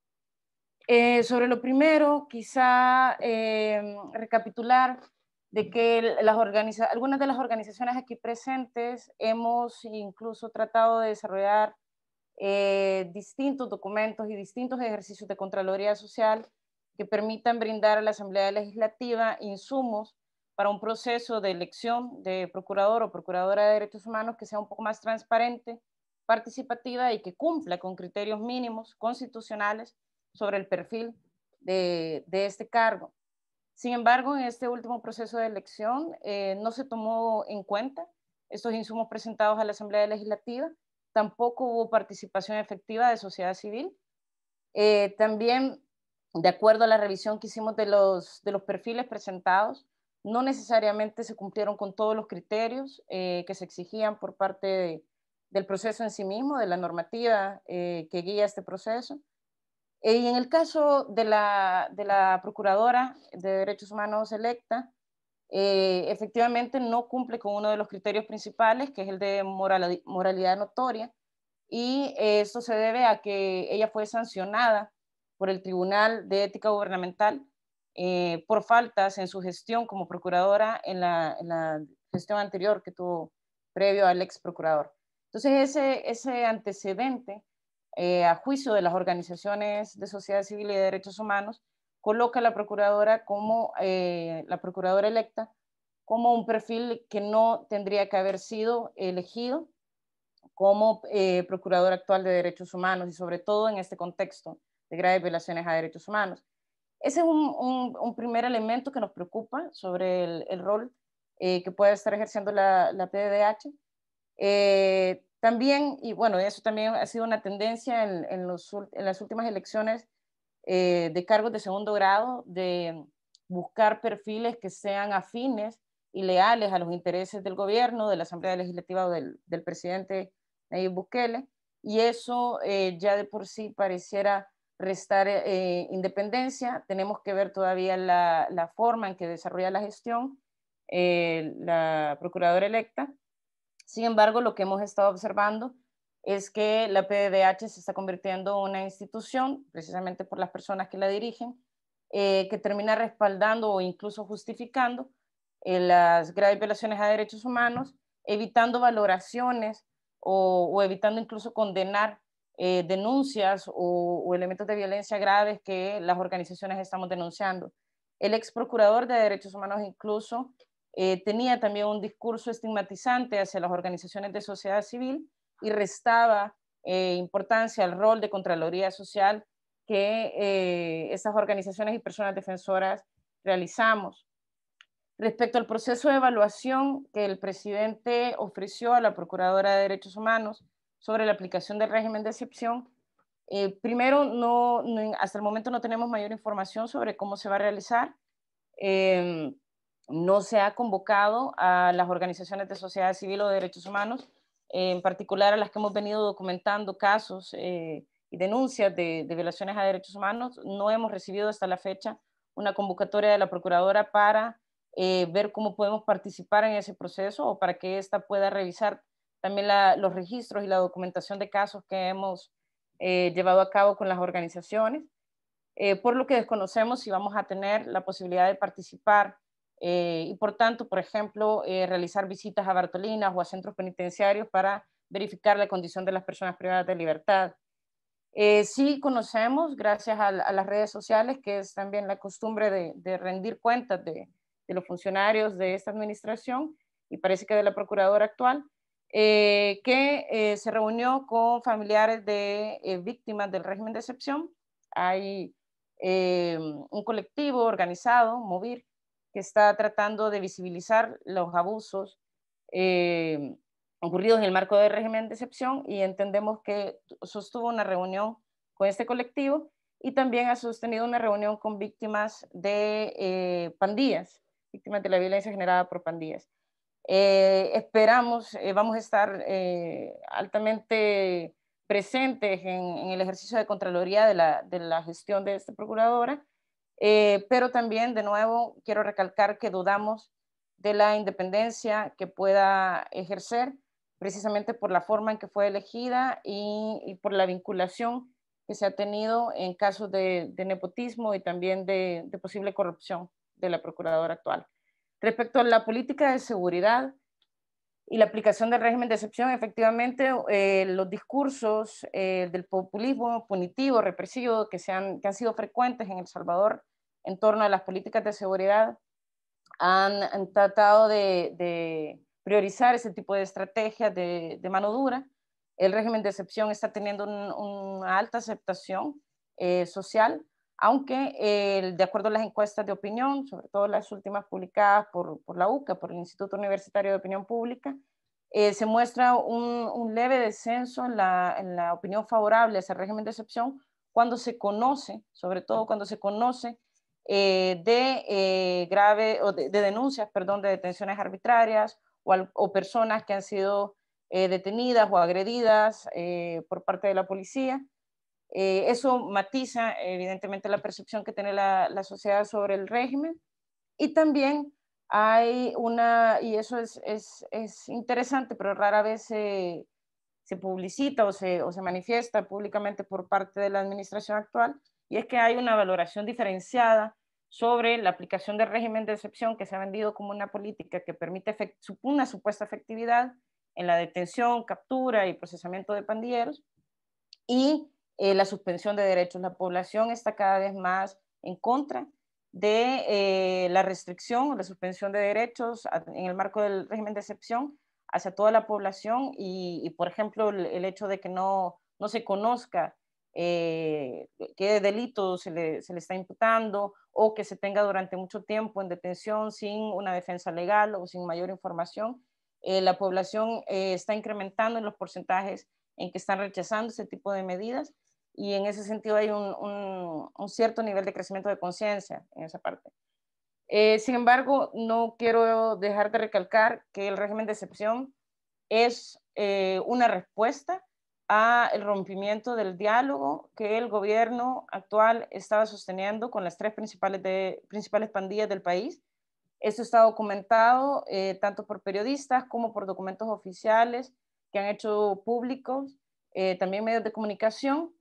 Sobre lo primero, quizá recapitular de que algunas de las organizaciones aquí presentes hemos incluso tratado de desarrollar distintos documentos y distintos ejercicios de Contraloría Social que permitan brindar a la Asamblea Legislativa insumos para un proceso de elección de procurador o procuradora de derechos humanos que sea un poco más transparente, participativa y que cumpla con criterios mínimos constitucionales sobre el perfil de este cargo. Sin embargo, en este último proceso de elección no se tomó en cuenta estos insumos presentados a la Asamblea Legislativa, tampoco hubo participación efectiva de sociedad civil. También, de acuerdo a la revisión que hicimos de los perfiles presentados, no necesariamente se cumplieron con todos los criterios que se exigían por parte del proceso en sí mismo, de la normativa que guía este proceso. Y en el caso de la Procuradora de Derechos Humanos electa, efectivamente no cumple con uno de los criterios principales, que es el de moralidad notoria, y esto se debe a que ella fue sancionada por el Tribunal de Ética Gubernamental por faltas en su gestión como procuradora en la gestión anterior que tuvo previo al ex procurador. Entonces ese antecedente a juicio de las organizaciones de sociedad civil y de derechos humanos, coloca a la procuradora como la procuradora electa como un perfil que no tendría que haber sido elegido como procuradora actual de derechos humanos, y sobre todo en este contexto de graves violaciones a derechos humanos. Ese es un primer elemento que nos preocupa sobre el rol que puede estar ejerciendo la PDDH. También, y bueno, eso también ha sido una tendencia en las últimas elecciones de cargos de segundo grado, de buscar perfiles que sean afines y leales a los intereses del gobierno, de la Asamblea Legislativa o del presidente Nayib Bukele, y eso ya de por sí pareciera restar independencia. Tenemos que ver todavía la forma en que desarrolla la gestión la procuradora electa. Sin embargo, lo que hemos estado observando es que la PDDH se está convirtiendo en una institución, precisamente por las personas que la dirigen, que termina respaldando o incluso justificando las graves violaciones a derechos humanos, evitando valoraciones o evitando incluso condenar denuncias o elementos de violencia graves que las organizaciones estamos denunciando. El ex procurador de derechos humanos incluso tenía también un discurso estigmatizante hacia las organizaciones de sociedad civil y restaba importancia al rol de Contraloría Social que estas organizaciones y personas defensoras realizamos. Respecto al proceso de evaluación que el presidente ofreció a la Procuradora de Derechos Humanos sobre la aplicación del régimen de excepción, primero, hasta el momento no tenemos mayor información sobre cómo se va a realizar. No se ha convocado a las organizaciones de sociedad civil o de derechos humanos, en particular a las que hemos venido documentando casos y denuncias de violaciones a derechos humanos, no hemos recibido hasta la fecha una convocatoria de la Procuradora para ver cómo podemos participar en ese proceso o para que ésta pueda revisar también los registros y la documentación de casos que hemos llevado a cabo con las organizaciones, por lo que desconocemos si vamos a tener la posibilidad de participar y por tanto, por ejemplo, realizar visitas a Bartolinas o a centros penitenciarios para verificar la condición de las personas privadas de libertad. Sí conocemos, gracias a las redes sociales, que es también la costumbre de rendir cuentas de los funcionarios de esta administración y parece que de la procuradora actual, que se reunió con familiares de víctimas del régimen de excepción. Hay un colectivo organizado, Movir, que está tratando de visibilizar los abusos ocurridos en el marco del régimen de excepción, y entendemos que sostuvo una reunión con este colectivo y también ha sostenido una reunión con víctimas de pandillas, víctimas de la violencia generada por pandillas. Esperamos, vamos a estar altamente presentes en el ejercicio de Contraloría de la gestión de esta procuradora, pero también, de nuevo, quiero recalcar que dudamos de la independencia que pueda ejercer, precisamente por la forma en que fue elegida y por la vinculación que se ha tenido en casos de nepotismo y también de posible corrupción de la procuradora actual. Respecto a la política de seguridad y la aplicación del régimen de excepción, efectivamente, los discursos del populismo punitivo, represivo, que han sido frecuentes en El Salvador en torno a las políticas de seguridad, han tratado de priorizar ese tipo de estrategias de mano dura. El régimen de excepción está teniendo una alta aceptación social, aunque de acuerdo a las encuestas de opinión, sobre todo las últimas publicadas por la UCA, por el Instituto Universitario de Opinión Pública, se muestra un leve descenso en la opinión favorable a ese régimen de excepción cuando se conoce, sobre todo cuando se conoce de denuncias, de detenciones arbitrarias o personas que han sido detenidas o agredidas por parte de la policía. Eso matiza evidentemente la percepción que tiene la sociedad sobre el régimen, y también hay y eso es interesante, pero rara vez se publicita o se manifiesta públicamente por parte de la administración actual, y es que hay una valoración diferenciada sobre la aplicación del régimen de excepción, que se ha vendido como una política que permite una supuesta efectividad en la detención, captura y procesamiento de pandilleros, y la suspensión de derechos. La población está cada vez más en contra de la restricción, la suspensión de derechos en el marco del régimen de excepción hacia toda la población, y por ejemplo, el hecho de que no se conozca qué delito se le está imputando, o que se tenga durante mucho tiempo en detención sin una defensa legal o sin mayor información. La población está incrementando en los porcentajes en que están rechazando ese tipo de medidas, y en ese sentido hay un cierto nivel de crecimiento de conciencia en esa parte. Sin embargo, no quiero dejar de recalcar que el régimen de excepción es una respuesta al rompimiento del diálogo que el gobierno actual estaba sosteniendo con las tres principales pandillas del país. Esto está documentado tanto por periodistas como por documentos oficiales que han hecho públicos, también medios de comunicación,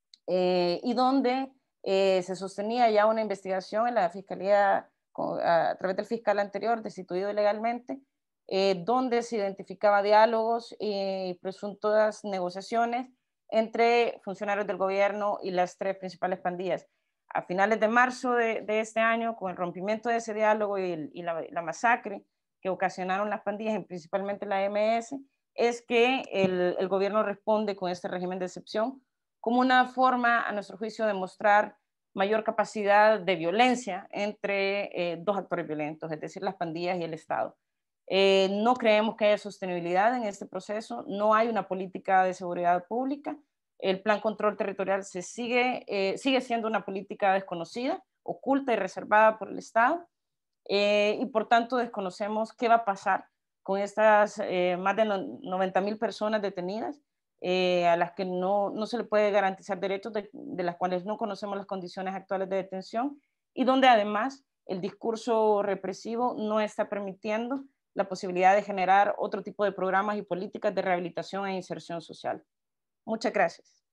y donde se sostenía ya una investigación en la Fiscalía a través del fiscal anterior, destituido ilegalmente, donde se identificaba diálogos y presuntas negociaciones entre funcionarios del gobierno y las tres principales pandillas. A finales de marzo de este año, con el rompimiento de ese diálogo y la masacre que ocasionaron las pandillas, principalmente la MS, es que el gobierno responde con este régimen de excepción como una forma, a nuestro juicio, de mostrar mayor capacidad de violencia entre dos actores violentos, es decir, las pandillas y el Estado. No creemos que haya sostenibilidad en este proceso, no hay una política de seguridad pública, el plan control territorial sigue siendo una política desconocida, oculta y reservada por el Estado, y por tanto desconocemos qué va a pasar con estas más de 90,000 personas detenidas a las que no se le puede garantizar derechos, de las cuales no conocemos las condiciones actuales de detención, y donde además el discurso represivo no está permitiendo la posibilidad de generar otro tipo de programas y políticas de rehabilitación e inserción social. Muchas gracias.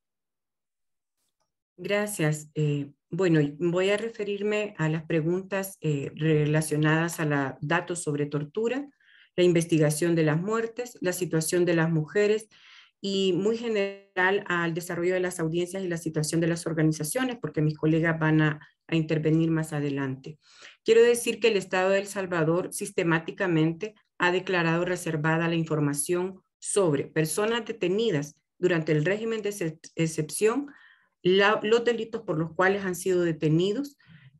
Gracias. Bueno, voy a referirme a las preguntas relacionadas a los datos sobre tortura, la investigación de las muertes, la situación de las mujeres y muy general al desarrollo de las audiencias y la situación de las organizaciones, porque mis colegas van a intervenir más adelante. Quiero decir que el Estado de El Salvador sistemáticamente ha declarado reservada la información sobre personas detenidas durante el régimen de excepción, los delitos por los cuales han sido detenidos,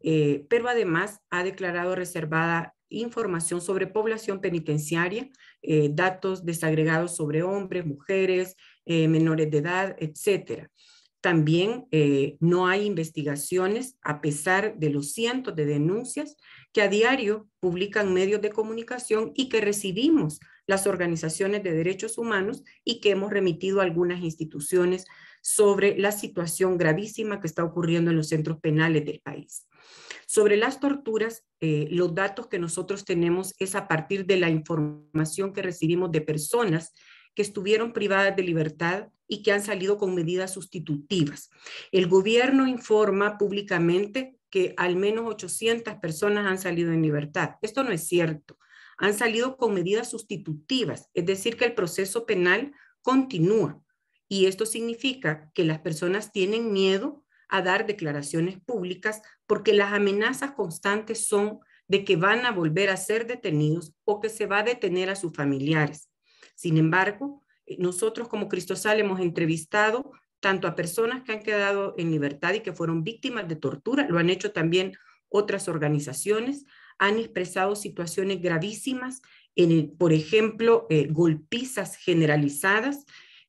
pero además ha declarado reservada información sobre población penitenciaria, datos desagregados sobre hombres, mujeres, menores de edad, etc. También no hay investigaciones a pesar de los cientos de denuncias que a diario publican medios de comunicación y que recibimos las organizaciones de derechos humanos y que hemos remitido a algunas instituciones sobre la situación gravísima que está ocurriendo en los centros penales del país. Sobre las torturas, los datos que nosotros tenemos es a partir de la información que recibimos de personas que estuvieron privadas de libertad y que han salido con medidas sustitutivas. El gobierno informa públicamente que al menos 800 personas han salido en libertad. Esto no es cierto. Han salido con medidas sustitutivas, es decir, que el proceso penal continúa. Y esto significa que las personas tienen miedo a dar declaraciones públicas porque las amenazas constantes son de que van a volver a ser detenidos o que se va a detener a sus familiares. Sin embargo, nosotros como Cristosal hemos entrevistado tanto a personas que han quedado en libertad y que fueron víctimas de tortura, lo han hecho también otras organizaciones, han expresado situaciones gravísimas, por ejemplo, golpizas generalizadas,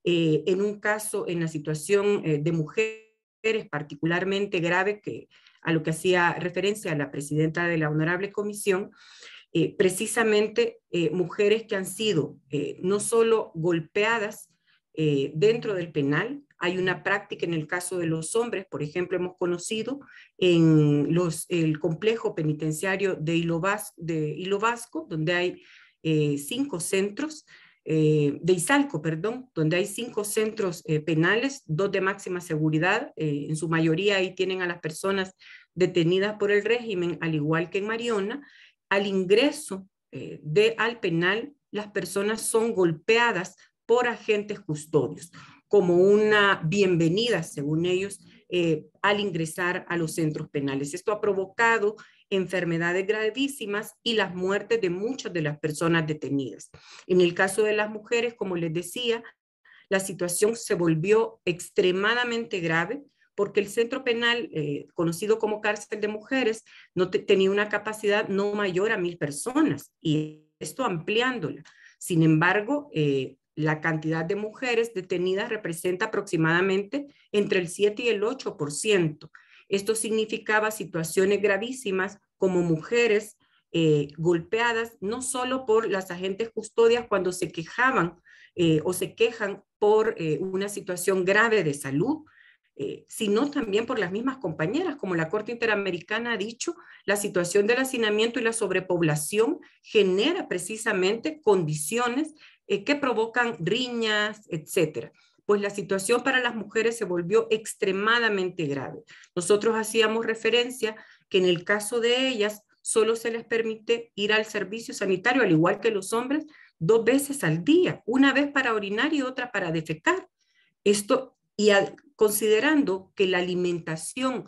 en un caso, en la situación de mujeres particularmente grave, a lo que hacía referencia a la presidenta de la Honorable Comisión, precisamente mujeres que han sido no solo golpeadas dentro del penal. Hay una práctica en el caso de los hombres, por ejemplo, hemos conocido en el complejo penitenciario de Hilo Vasco, donde hay 5 centros, de Izalco, perdón, donde hay 5 centros penales, 2 de máxima seguridad, en su mayoría ahí tienen a las personas detenidas por el régimen, al igual que en Mariona. Al ingreso al penal, las personas son golpeadas por agentes custodios, como una bienvenida, según ellos, al ingresar a los centros penales. Esto ha provocado enfermedades gravísimas y las muertes de muchas de las personas detenidas. En el caso de las mujeres, como les decía, la situación se volvió extremadamente grave porque el centro penal, conocido como cárcel de mujeres, tenía una capacidad no mayor a 1,000 personas, y esto ampliándola. Sin embargo, la cantidad de mujeres detenidas representa aproximadamente entre el 7 y el 8%. Esto significaba situaciones gravísimas como mujeres golpeadas no solo por las agentes custodias cuando se quejaban o se quejan por una situación grave de salud, sino también por las mismas compañeras. Como la Corte Interamericana ha dicho, la situación del hacinamiento y la sobrepoblación genera precisamente condiciones que provocan riñas, etcétera. Pues la situación para las mujeres se volvió extremadamente grave. Nosotros hacíamos referencia que en el caso de ellas solo se les permite ir al servicio sanitario, al igual que los hombres, 2 veces al día, una vez para orinar y otra para defecar. Esto, considerando que la alimentación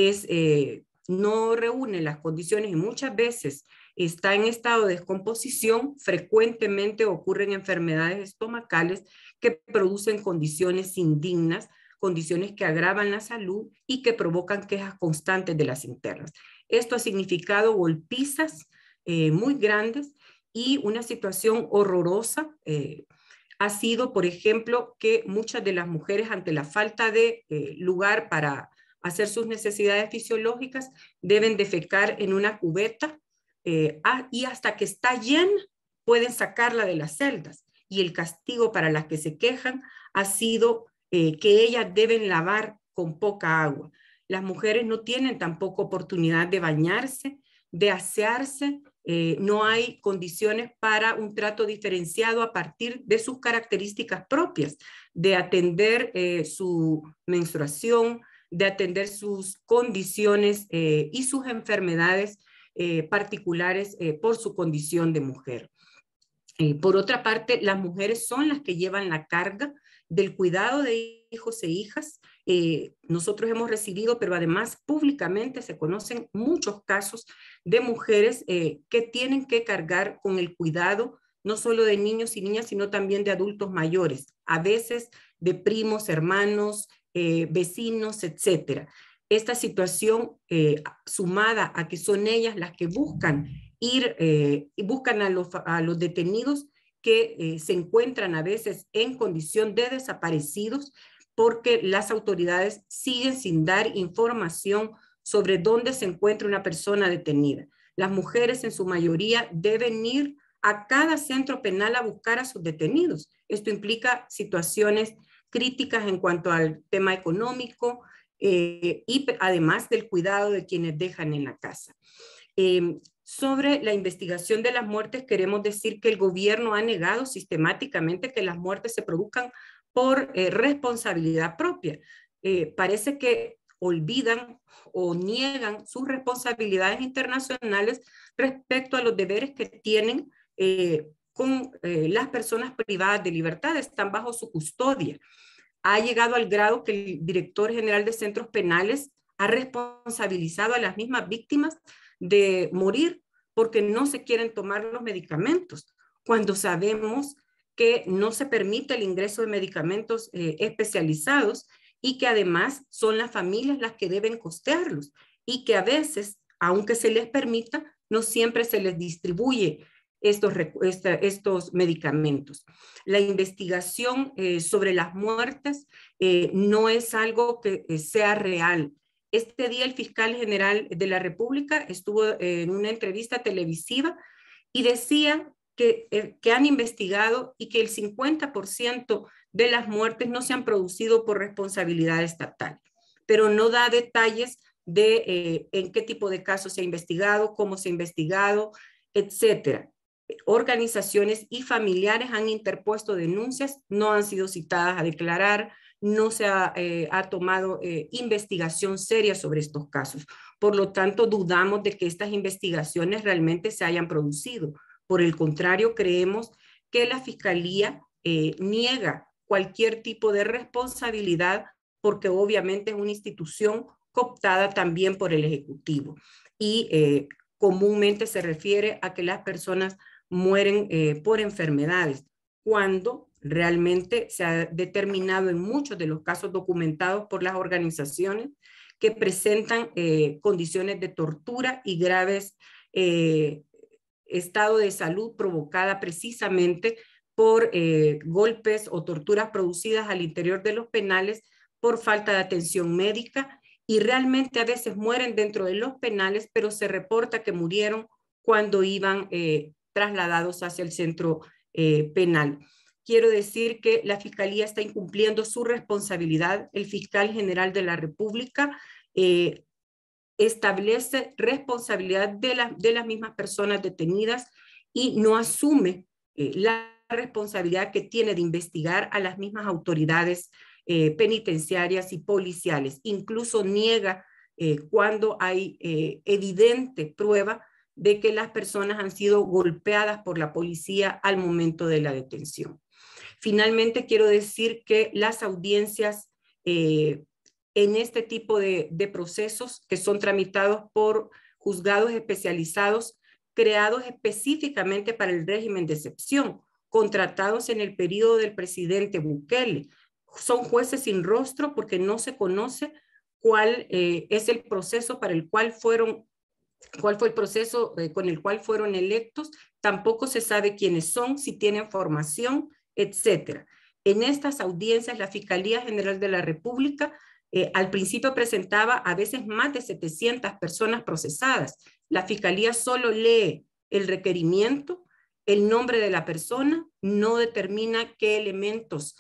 no reúne las condiciones y muchas veces está en estado de descomposición, frecuentemente ocurren enfermedades estomacales que producen condiciones indignas, condiciones que agravan la salud y que provocan quejas constantes de las internas. Esto ha significado golpizas muy grandes y una situación horrorosa. Ha sido, por ejemplo, que muchas de las mujeres, ante la falta de lugar para hacer sus necesidades fisiológicas, deben defecar en una cubeta y hasta que está llena pueden sacarla de las celdas. y el castigo para las que se quejan ha sido que ellas deben lavar con poca agua. Las mujeres no tienen tampoco oportunidad de bañarse, de asearse, no hay condiciones para un trato diferenciado a partir de sus características propias, de atender su menstruación, de atender sus condiciones y sus enfermedades particulares por su condición de mujer. Por otra parte, las mujeres son las que llevan la carga del cuidado de hijos e hijas. Nosotros hemos recibido, pero además públicamente se conocen muchos casos de mujeres que tienen que cargar con el cuidado no solo de niños y niñas, sino también de adultos mayores, a veces de primos, hermanos, vecinos, etcétera. Esta situación, sumada a que son ellas las que buscan y buscan a los detenidos que se encuentran a veces en condición de desaparecidos, porque las autoridades siguen sin dar información sobre dónde se encuentra una persona detenida. Las mujeres en su mayoría deben ir a cada centro penal a buscar a sus detenidos. Esto implica situaciones críticas en cuanto al tema económico y además del cuidado de quienes dejan en la casa. Sobre la investigación de las muertes, queremos decir que el gobierno ha negado sistemáticamente que las muertes se produzcan por responsabilidad propia. Parece que olvidan o niegan sus responsabilidades internacionales respecto a los deberes que tienen con las personas privadas de libertad, están bajo su custodia. Ha llegado al grado que el director general de centros penales ha responsabilizado a las mismas víctimas de morir porque no se quieren tomar los medicamentos, cuando sabemos que no se permite el ingreso de medicamentos especializados y que además son las familias las que deben costearlos y que a veces, aunque se les permita, no siempre se les distribuye estos medicamentos. La investigación sobre las muertes no es algo que sea real. Este día el fiscal general de la República estuvo en una entrevista televisiva y decía que han investigado y que el 50% de las muertes no se han producido por responsabilidad estatal, pero no da detalles de en qué tipo de casos se ha investigado, cómo se ha investigado, etcétera. Organizaciones y familiares han interpuesto denuncias, no han sido citadas a declarar, no se ha tomado investigación seria sobre estos casos. Por lo tanto, dudamos de que estas investigaciones realmente se hayan producido. Por el contrario, creemos que la Fiscalía niega cualquier tipo de responsabilidad porque obviamente es una institución cooptada también por el Ejecutivo. Y comúnmente se refiere a que las personas mueren por enfermedades, cuando realmente se ha determinado en muchos de los casos documentados por las organizaciones que presentan condiciones de tortura y graves estado de salud provocada precisamente por golpes o torturas producidas al interior de los penales por falta de atención médica, y realmente a veces mueren dentro de los penales, pero se reporta que murieron cuando iban trasladados hacia el centro penal. Quiero decir que la Fiscalía está incumpliendo su responsabilidad. El fiscal general de la República establece responsabilidad de las mismas personas detenidas y no asume la responsabilidad que tiene de investigar a las mismas autoridades penitenciarias y policiales. Incluso niega cuando hay evidente prueba de que las personas han sido golpeadas por la policía al momento de la detención. Finalmente, quiero decir que las audiencias en este tipo de procesos que son tramitados por juzgados especializados, creados específicamente para el régimen de excepción, contratados en el periodo del presidente Bukele, son jueces sin rostro porque no se conoce cuál es el proceso para el cual fueron, cuál fue el proceso con el cual fueron electos, tampoco se sabe quiénes son, si tienen formación, etcétera. En estas audiencias, la Fiscalía General de la República al principio presentaba a veces más de 700 personas procesadas. La Fiscalía solo lee el requerimiento El nombre de la persona no determina qué elementos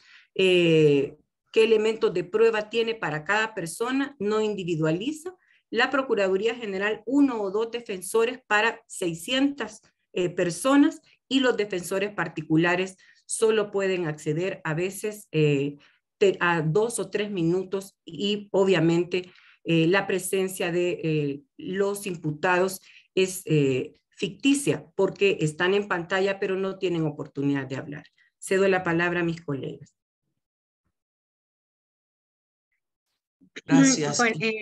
de prueba tiene para cada persona, no individualiza. La Procuraduría General, 1 o 2 defensores para 600 personas, y los defensores particulares solo pueden acceder a veces a 2 o 3 minutos, y obviamente la presencia de los imputados es ficticia porque están en pantalla pero no tienen oportunidad de hablar. Cedo la palabra a mis colegas. Gracias.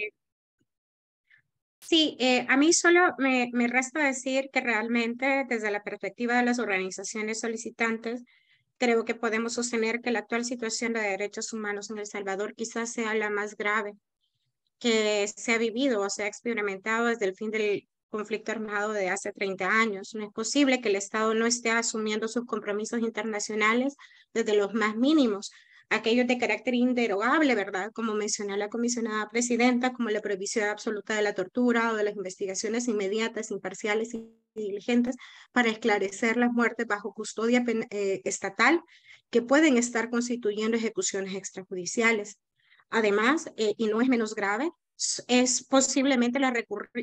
Sí, a mí solo me resta decir que realmente desde la perspectiva de las organizaciones solicitantes, creo que podemos sostener que la actual situación de derechos humanos en El Salvador quizás sea la más grave que se ha vivido o se ha experimentado desde el fin del conflicto armado de hace 30 años. No es posible que el Estado no esté asumiendo sus compromisos internacionales desde los más mínimos, aquellos de carácter inderogable, ¿verdad? Como mencionó la comisionada presidenta, como la prohibición absoluta de la tortura o de las investigaciones inmediatas, imparciales y diligentes para esclarecer las muertes bajo custodia estatal que pueden estar constituyendo ejecuciones extrajudiciales. Además, y no es menos grave, es posiblemente la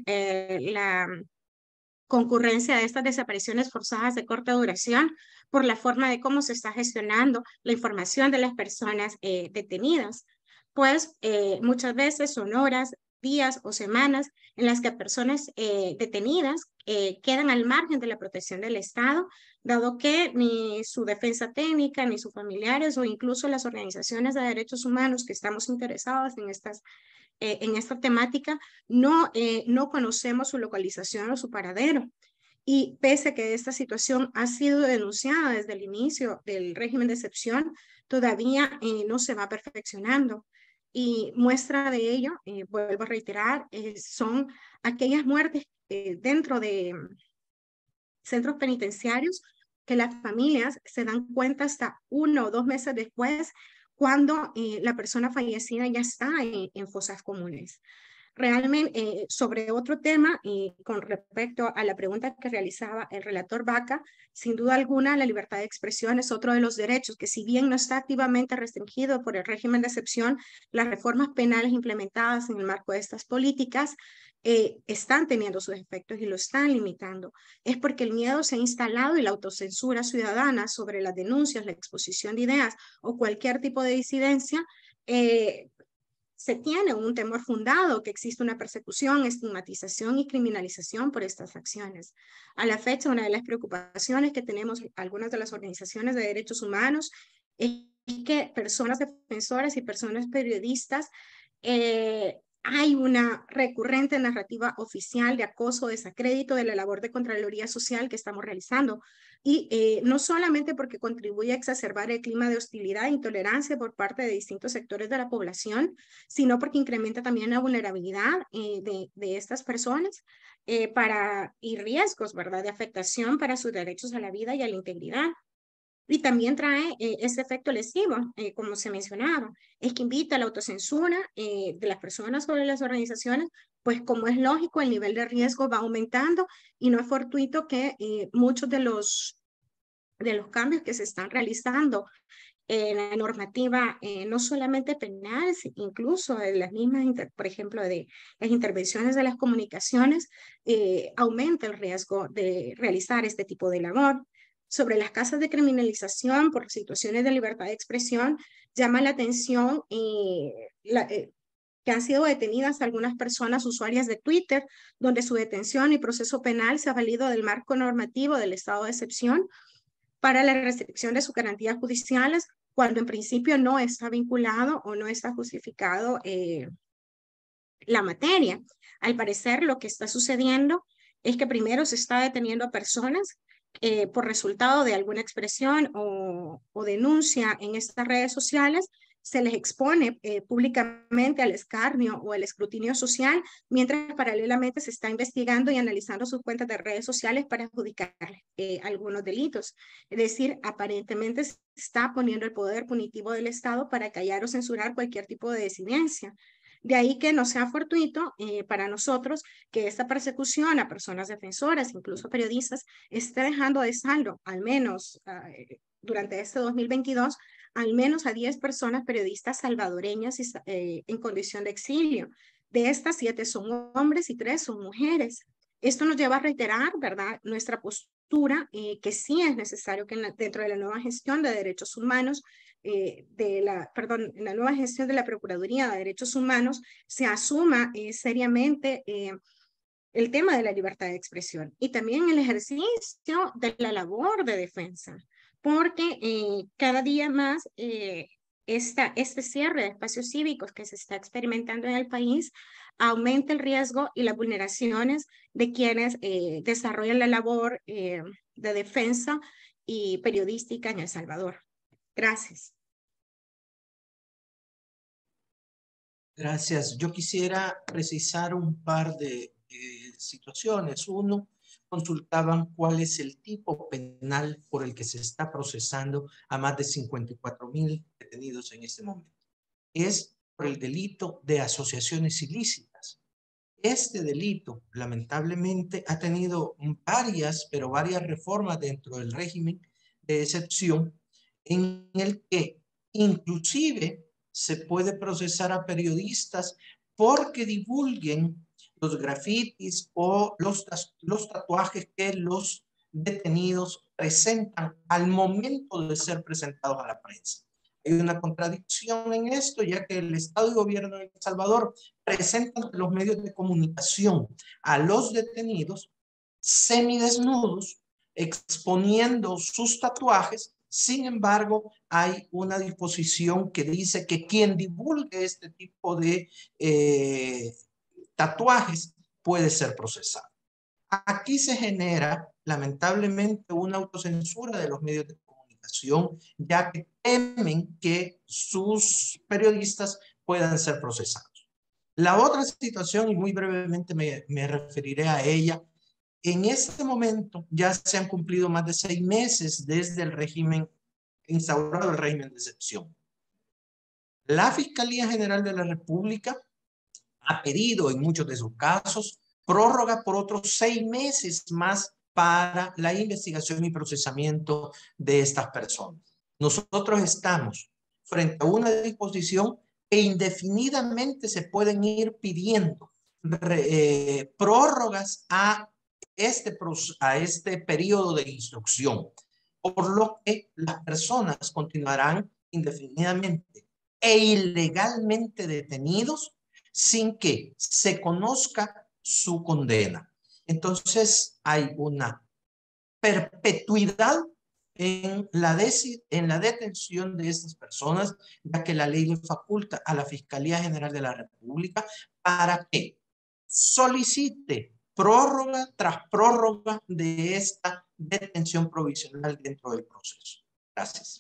concurrencia de estas desapariciones forzadas de corta duración por la forma de cómo se está gestionando la información de las personas detenidas, pues muchas veces son horas, días o semanas en las que personas detenidas quedan al margen de la protección del Estado, dado que ni su defensa técnica, ni sus familiares o incluso las organizaciones de derechos humanos que estamos interesadas en esta temática, no conocemos su localización o su paradero. Y pese a que esta situación ha sido denunciada desde el inicio del régimen de excepción, todavía no se va perfeccionando. Y muestra de ello, vuelvo a reiterar, son aquellas muertes dentro de centros penitenciarios que las familias se dan cuenta hasta 1 o 2 meses después, cuando la persona fallecida ya está en fosas comunes. Realmente, sobre otro tema, con respecto a la pregunta que realizaba el relator Baca, sin duda alguna la libertad de expresión es otro de los derechos que, si bien no está activamente restringido por el régimen de excepción, las reformas penales implementadas en el marco de estas políticas están teniendo sus efectos y lo están limitando. Es porque el miedo se ha instalado y la autocensura ciudadana sobre las denuncias, la exposición de ideas o cualquier tipo de disidencia se tiene un temor fundado que existe una persecución, estigmatización y criminalización por estas acciones. A la fecha, una de las preocupaciones que tenemos algunas de las organizaciones de derechos humanos es que personas defensoras y personas periodistas hay una recurrente narrativa oficial de acoso o desacrédito de la labor de Contraloría Social que estamos realizando. Y no solamente porque contribuye a exacerbar el clima de hostilidad e intolerancia por parte de distintos sectores de la población, sino porque incrementa también la vulnerabilidad de estas personas y riesgos, ¿verdad?, de afectación para sus derechos a la vida y a la integridad. Y también trae ese efecto lesivo, como se mencionaba, es que invita a la autocensura de las personas sobre las organizaciones, pues como es lógico, el nivel de riesgo va aumentando y no es fortuito que muchos de los cambios que se están realizando en la normativa, no solamente penal, incluso de las mismas, por ejemplo, de las intervenciones de las comunicaciones, aumenta el riesgo de realizar este tipo de labor. Sobre las casas de criminalización por situaciones de libertad de expresión, llama la atención que han sido detenidas algunas personas usuarias de Twitter, donde su detención y proceso penal se ha valido del marco normativo del estado de excepción para la restricción de sus garantías judiciales, cuando en principio no está vinculado o no está justificado la materia. Al parecer, lo que está sucediendo es que primero se está deteniendo a personas por resultado de alguna expresión o denuncia en estas redes sociales, se les expone públicamente al escarnio o al escrutinio social, mientras paralelamente se está investigando y analizando sus cuentas de redes sociales para adjudicarles algunos delitos. Es decir, aparentemente se está poniendo el poder punitivo del Estado para callar o censurar cualquier tipo de disidencia. De ahí que no sea fortuito para nosotros que esta persecución a personas defensoras, incluso periodistas, esté dejando de saldo, al menos durante este 2022, al menos a 10 personas periodistas salvadoreñas en condición de exilio. De estas, 7 son hombres y 3 son mujeres. Esto nos lleva a reiterar, ¿verdad?, nuestra postura, que sí es necesario que dentro de la nueva gestión de derechos humanos, en la nueva gestión de la Procuraduría de Derechos Humanos, se asuma seriamente el tema de la libertad de expresión y también el ejercicio de la labor de defensa, porque cada día más este cierre de espacios cívicos que se está experimentando en el país aumenta el riesgo y las vulneraciones de quienes desarrollan la labor de defensa y periodística en El Salvador. Gracias. Gracias. Yo quisiera precisar un par de situaciones. Uno, consultaban cuál es el tipo penal por el que se está procesando a más de 54,000 detenidos en este momento. Es por el delito de asociaciones ilícitas. Este delito, lamentablemente, ha tenido varias reformas dentro del régimen de excepción, en el que inclusive se puede procesar a periodistas porque divulguen los grafitis o los tatuajes que los detenidos presentan al momento de ser presentados a la prensa. Hay una contradicción en esto, ya que el Estado y Gobierno de El Salvador presentan ante los medios de comunicación a los detenidos semidesnudos, exponiendo sus tatuajes. Sin embargo, hay una disposición que dice que quien divulgue este tipo de tatuajes puede ser procesado. Aquí se genera, lamentablemente, una autocensura de los medios de comunicación, ya que temen que sus periodistas puedan ser procesados. La otra situación, y muy brevemente me referiré a ella, en este momento ya se han cumplido más de 6 meses desde el régimen, instaurado el régimen de excepción. La Fiscalía General de la República ha pedido en muchos de sus casos prórroga por otros 6 meses más para la investigación y procesamiento de estas personas. Nosotros estamos frente a una disposición que indefinidamente se pueden ir pidiendo prórrogas a este periodo de instrucción, por lo que las personas continuarán indefinidamente e ilegalmente detenidos sin que se conozca su condena. Entonces hay una perpetuidad en la detención de estas personas, ya que la ley le faculta a la Fiscalía General de la República para que solicite prórroga tras prórroga de esta detención provisional dentro del proceso. Gracias.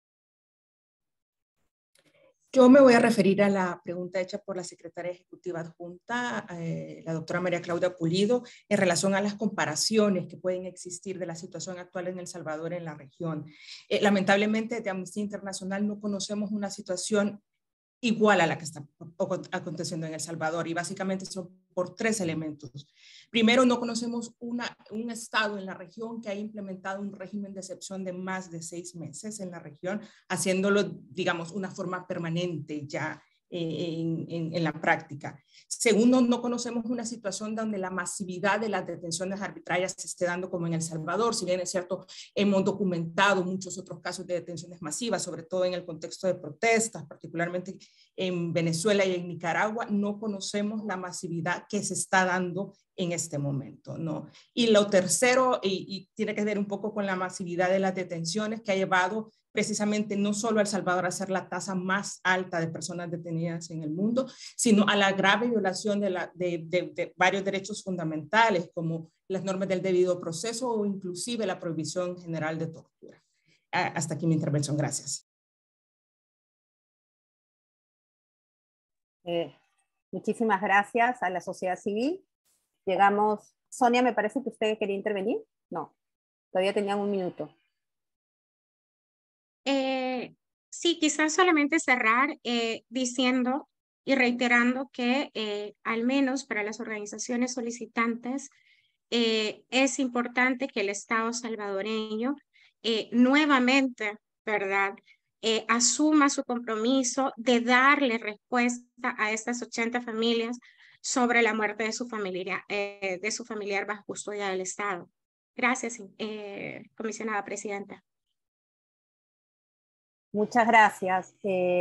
Yo me voy a referir a la pregunta hecha por la secretaria ejecutiva adjunta, la doctora María Claudia Pulido, en relación a las comparaciones que pueden existir de la situación actual en El Salvador en la región. Lamentablemente, de Amnistía Internacional no conocemos una situación igual a la que está aconteciendo en El Salvador, y básicamente son por 3 elementos. Primero, no conocemos un estado en la región que haya implementado un régimen de excepción de más de 6 meses en la región, haciéndolo, digamos, una forma permanente ya en la práctica. Segundo, no conocemos una situación donde la masividad de las detenciones arbitrarias se esté dando como en El Salvador. Si bien es cierto, hemos documentado muchos otros casos de detenciones masivas, sobre todo en el contexto de protestas, particularmente en Venezuela y en Nicaragua, no conocemos la masividad que se está dando en este momento, ¿no? Y lo tercero, y tiene que ver un poco con la masividad de las detenciones, que ha llevado precisamente no solo a El Salvador a ser la tasa más alta de personas detenidas en el mundo, sino a la grave violación de varios derechos fundamentales, como las normas del debido proceso o inclusive la prohibición general de tortura. Hasta aquí mi intervención. Gracias. Muchísimas gracias a la sociedad civil. Llegamos. Sonia, me parece que usted quería intervenir. No, todavía tenían 1 minuto. Sí, quizás solamente cerrar diciendo y reiterando que al menos para las organizaciones solicitantes es importante que el Estado salvadoreño nuevamente, ¿verdad?, asuma su compromiso de darle respuesta a estas 80 familias sobre la muerte de su familiar bajo custodia del Estado. Gracias, comisionada presidenta. Muchas gracias.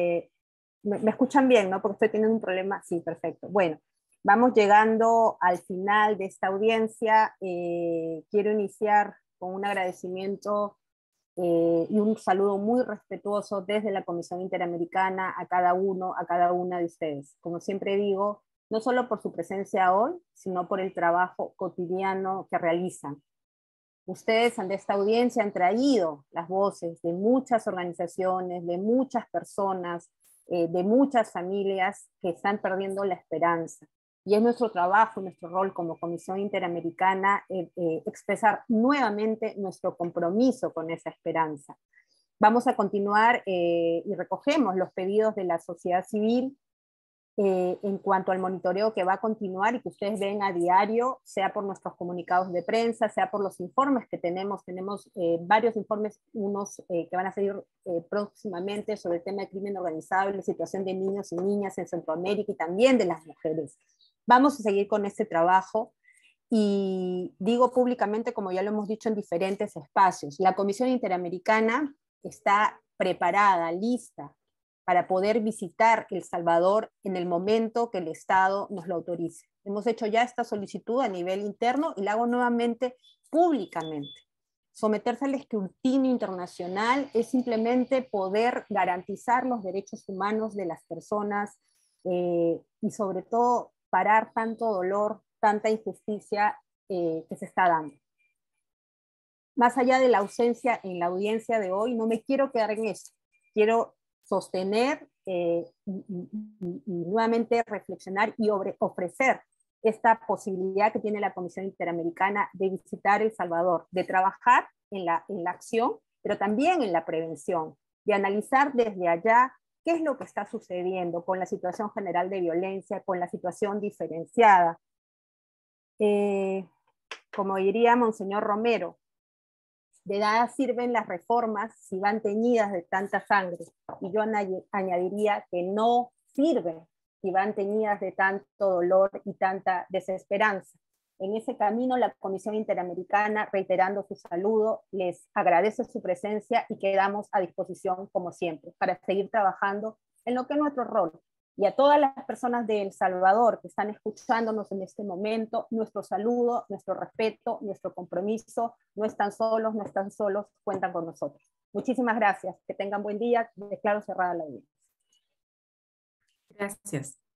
¿Me escuchan bien, no? Porque estoy teniendo un problema. Sí, perfecto. Bueno, vamos llegando al final de esta audiencia. Quiero iniciar con un agradecimiento y un saludo muy respetuoso desde la Comisión Interamericana a cada uno, a cada una de ustedes. Como siempre digo, no solo por su presencia hoy, sino por el trabajo cotidiano que realizan. Ustedes ante esta audiencia han traído las voces de muchas organizaciones, de muchas personas, de muchas familias que están perdiendo la esperanza. Y es nuestro trabajo, nuestro rol como Comisión Interamericana expresar nuevamente nuestro compromiso con esa esperanza. Vamos a continuar y recogemos los pedidos de la sociedad civil en cuanto al monitoreo que va a continuar y que ustedes ven a diario, sea por nuestros comunicados de prensa, sea por los informes que tenemos varios informes, unos que van a salir próximamente sobre el tema de crimen organizado y la situación de niños y niñas en Centroamérica y también de las mujeres. Vamos a seguir con este trabajo y digo públicamente, como ya lo hemos dicho en diferentes espacios, la Comisión Interamericana está preparada, lista, para poder visitar El Salvador en el momento que el Estado nos lo autorice. Hemos hecho ya esta solicitud a nivel interno y la hago nuevamente públicamente. Someterse al escrutinio internacional es simplemente poder garantizar los derechos humanos de las personas y sobre todo parar tanto dolor, tanta injusticia que se está dando. Más allá de la ausencia en la audiencia de hoy, no me quiero quedar en eso. Quiero sostener y nuevamente reflexionar y ofrecer esta posibilidad que tiene la Comisión Interamericana de visitar El Salvador, de trabajar en la acción, pero también en la prevención, de analizar desde allá qué es lo que está sucediendo con la situación general de violencia, con la situación diferenciada. Como diría Monseñor Romero, de nada sirven las reformas si van teñidas de tanta sangre. Y yo añadiría que no sirven si van teñidas de tanto dolor y tanta desesperanza. En ese camino, la Comisión Interamericana, reiterando su saludo, les agradece su presencia y quedamos a disposición, como siempre, para seguir trabajando en lo que es nuestro rol. Y a todas las personas de El Salvador que están escuchándonos en este momento, nuestro saludo, nuestro respeto, nuestro compromiso. No están solos, no están solos, cuentan con nosotros. Muchísimas gracias, que tengan buen día. Declaro cerrada la audiencia. Gracias.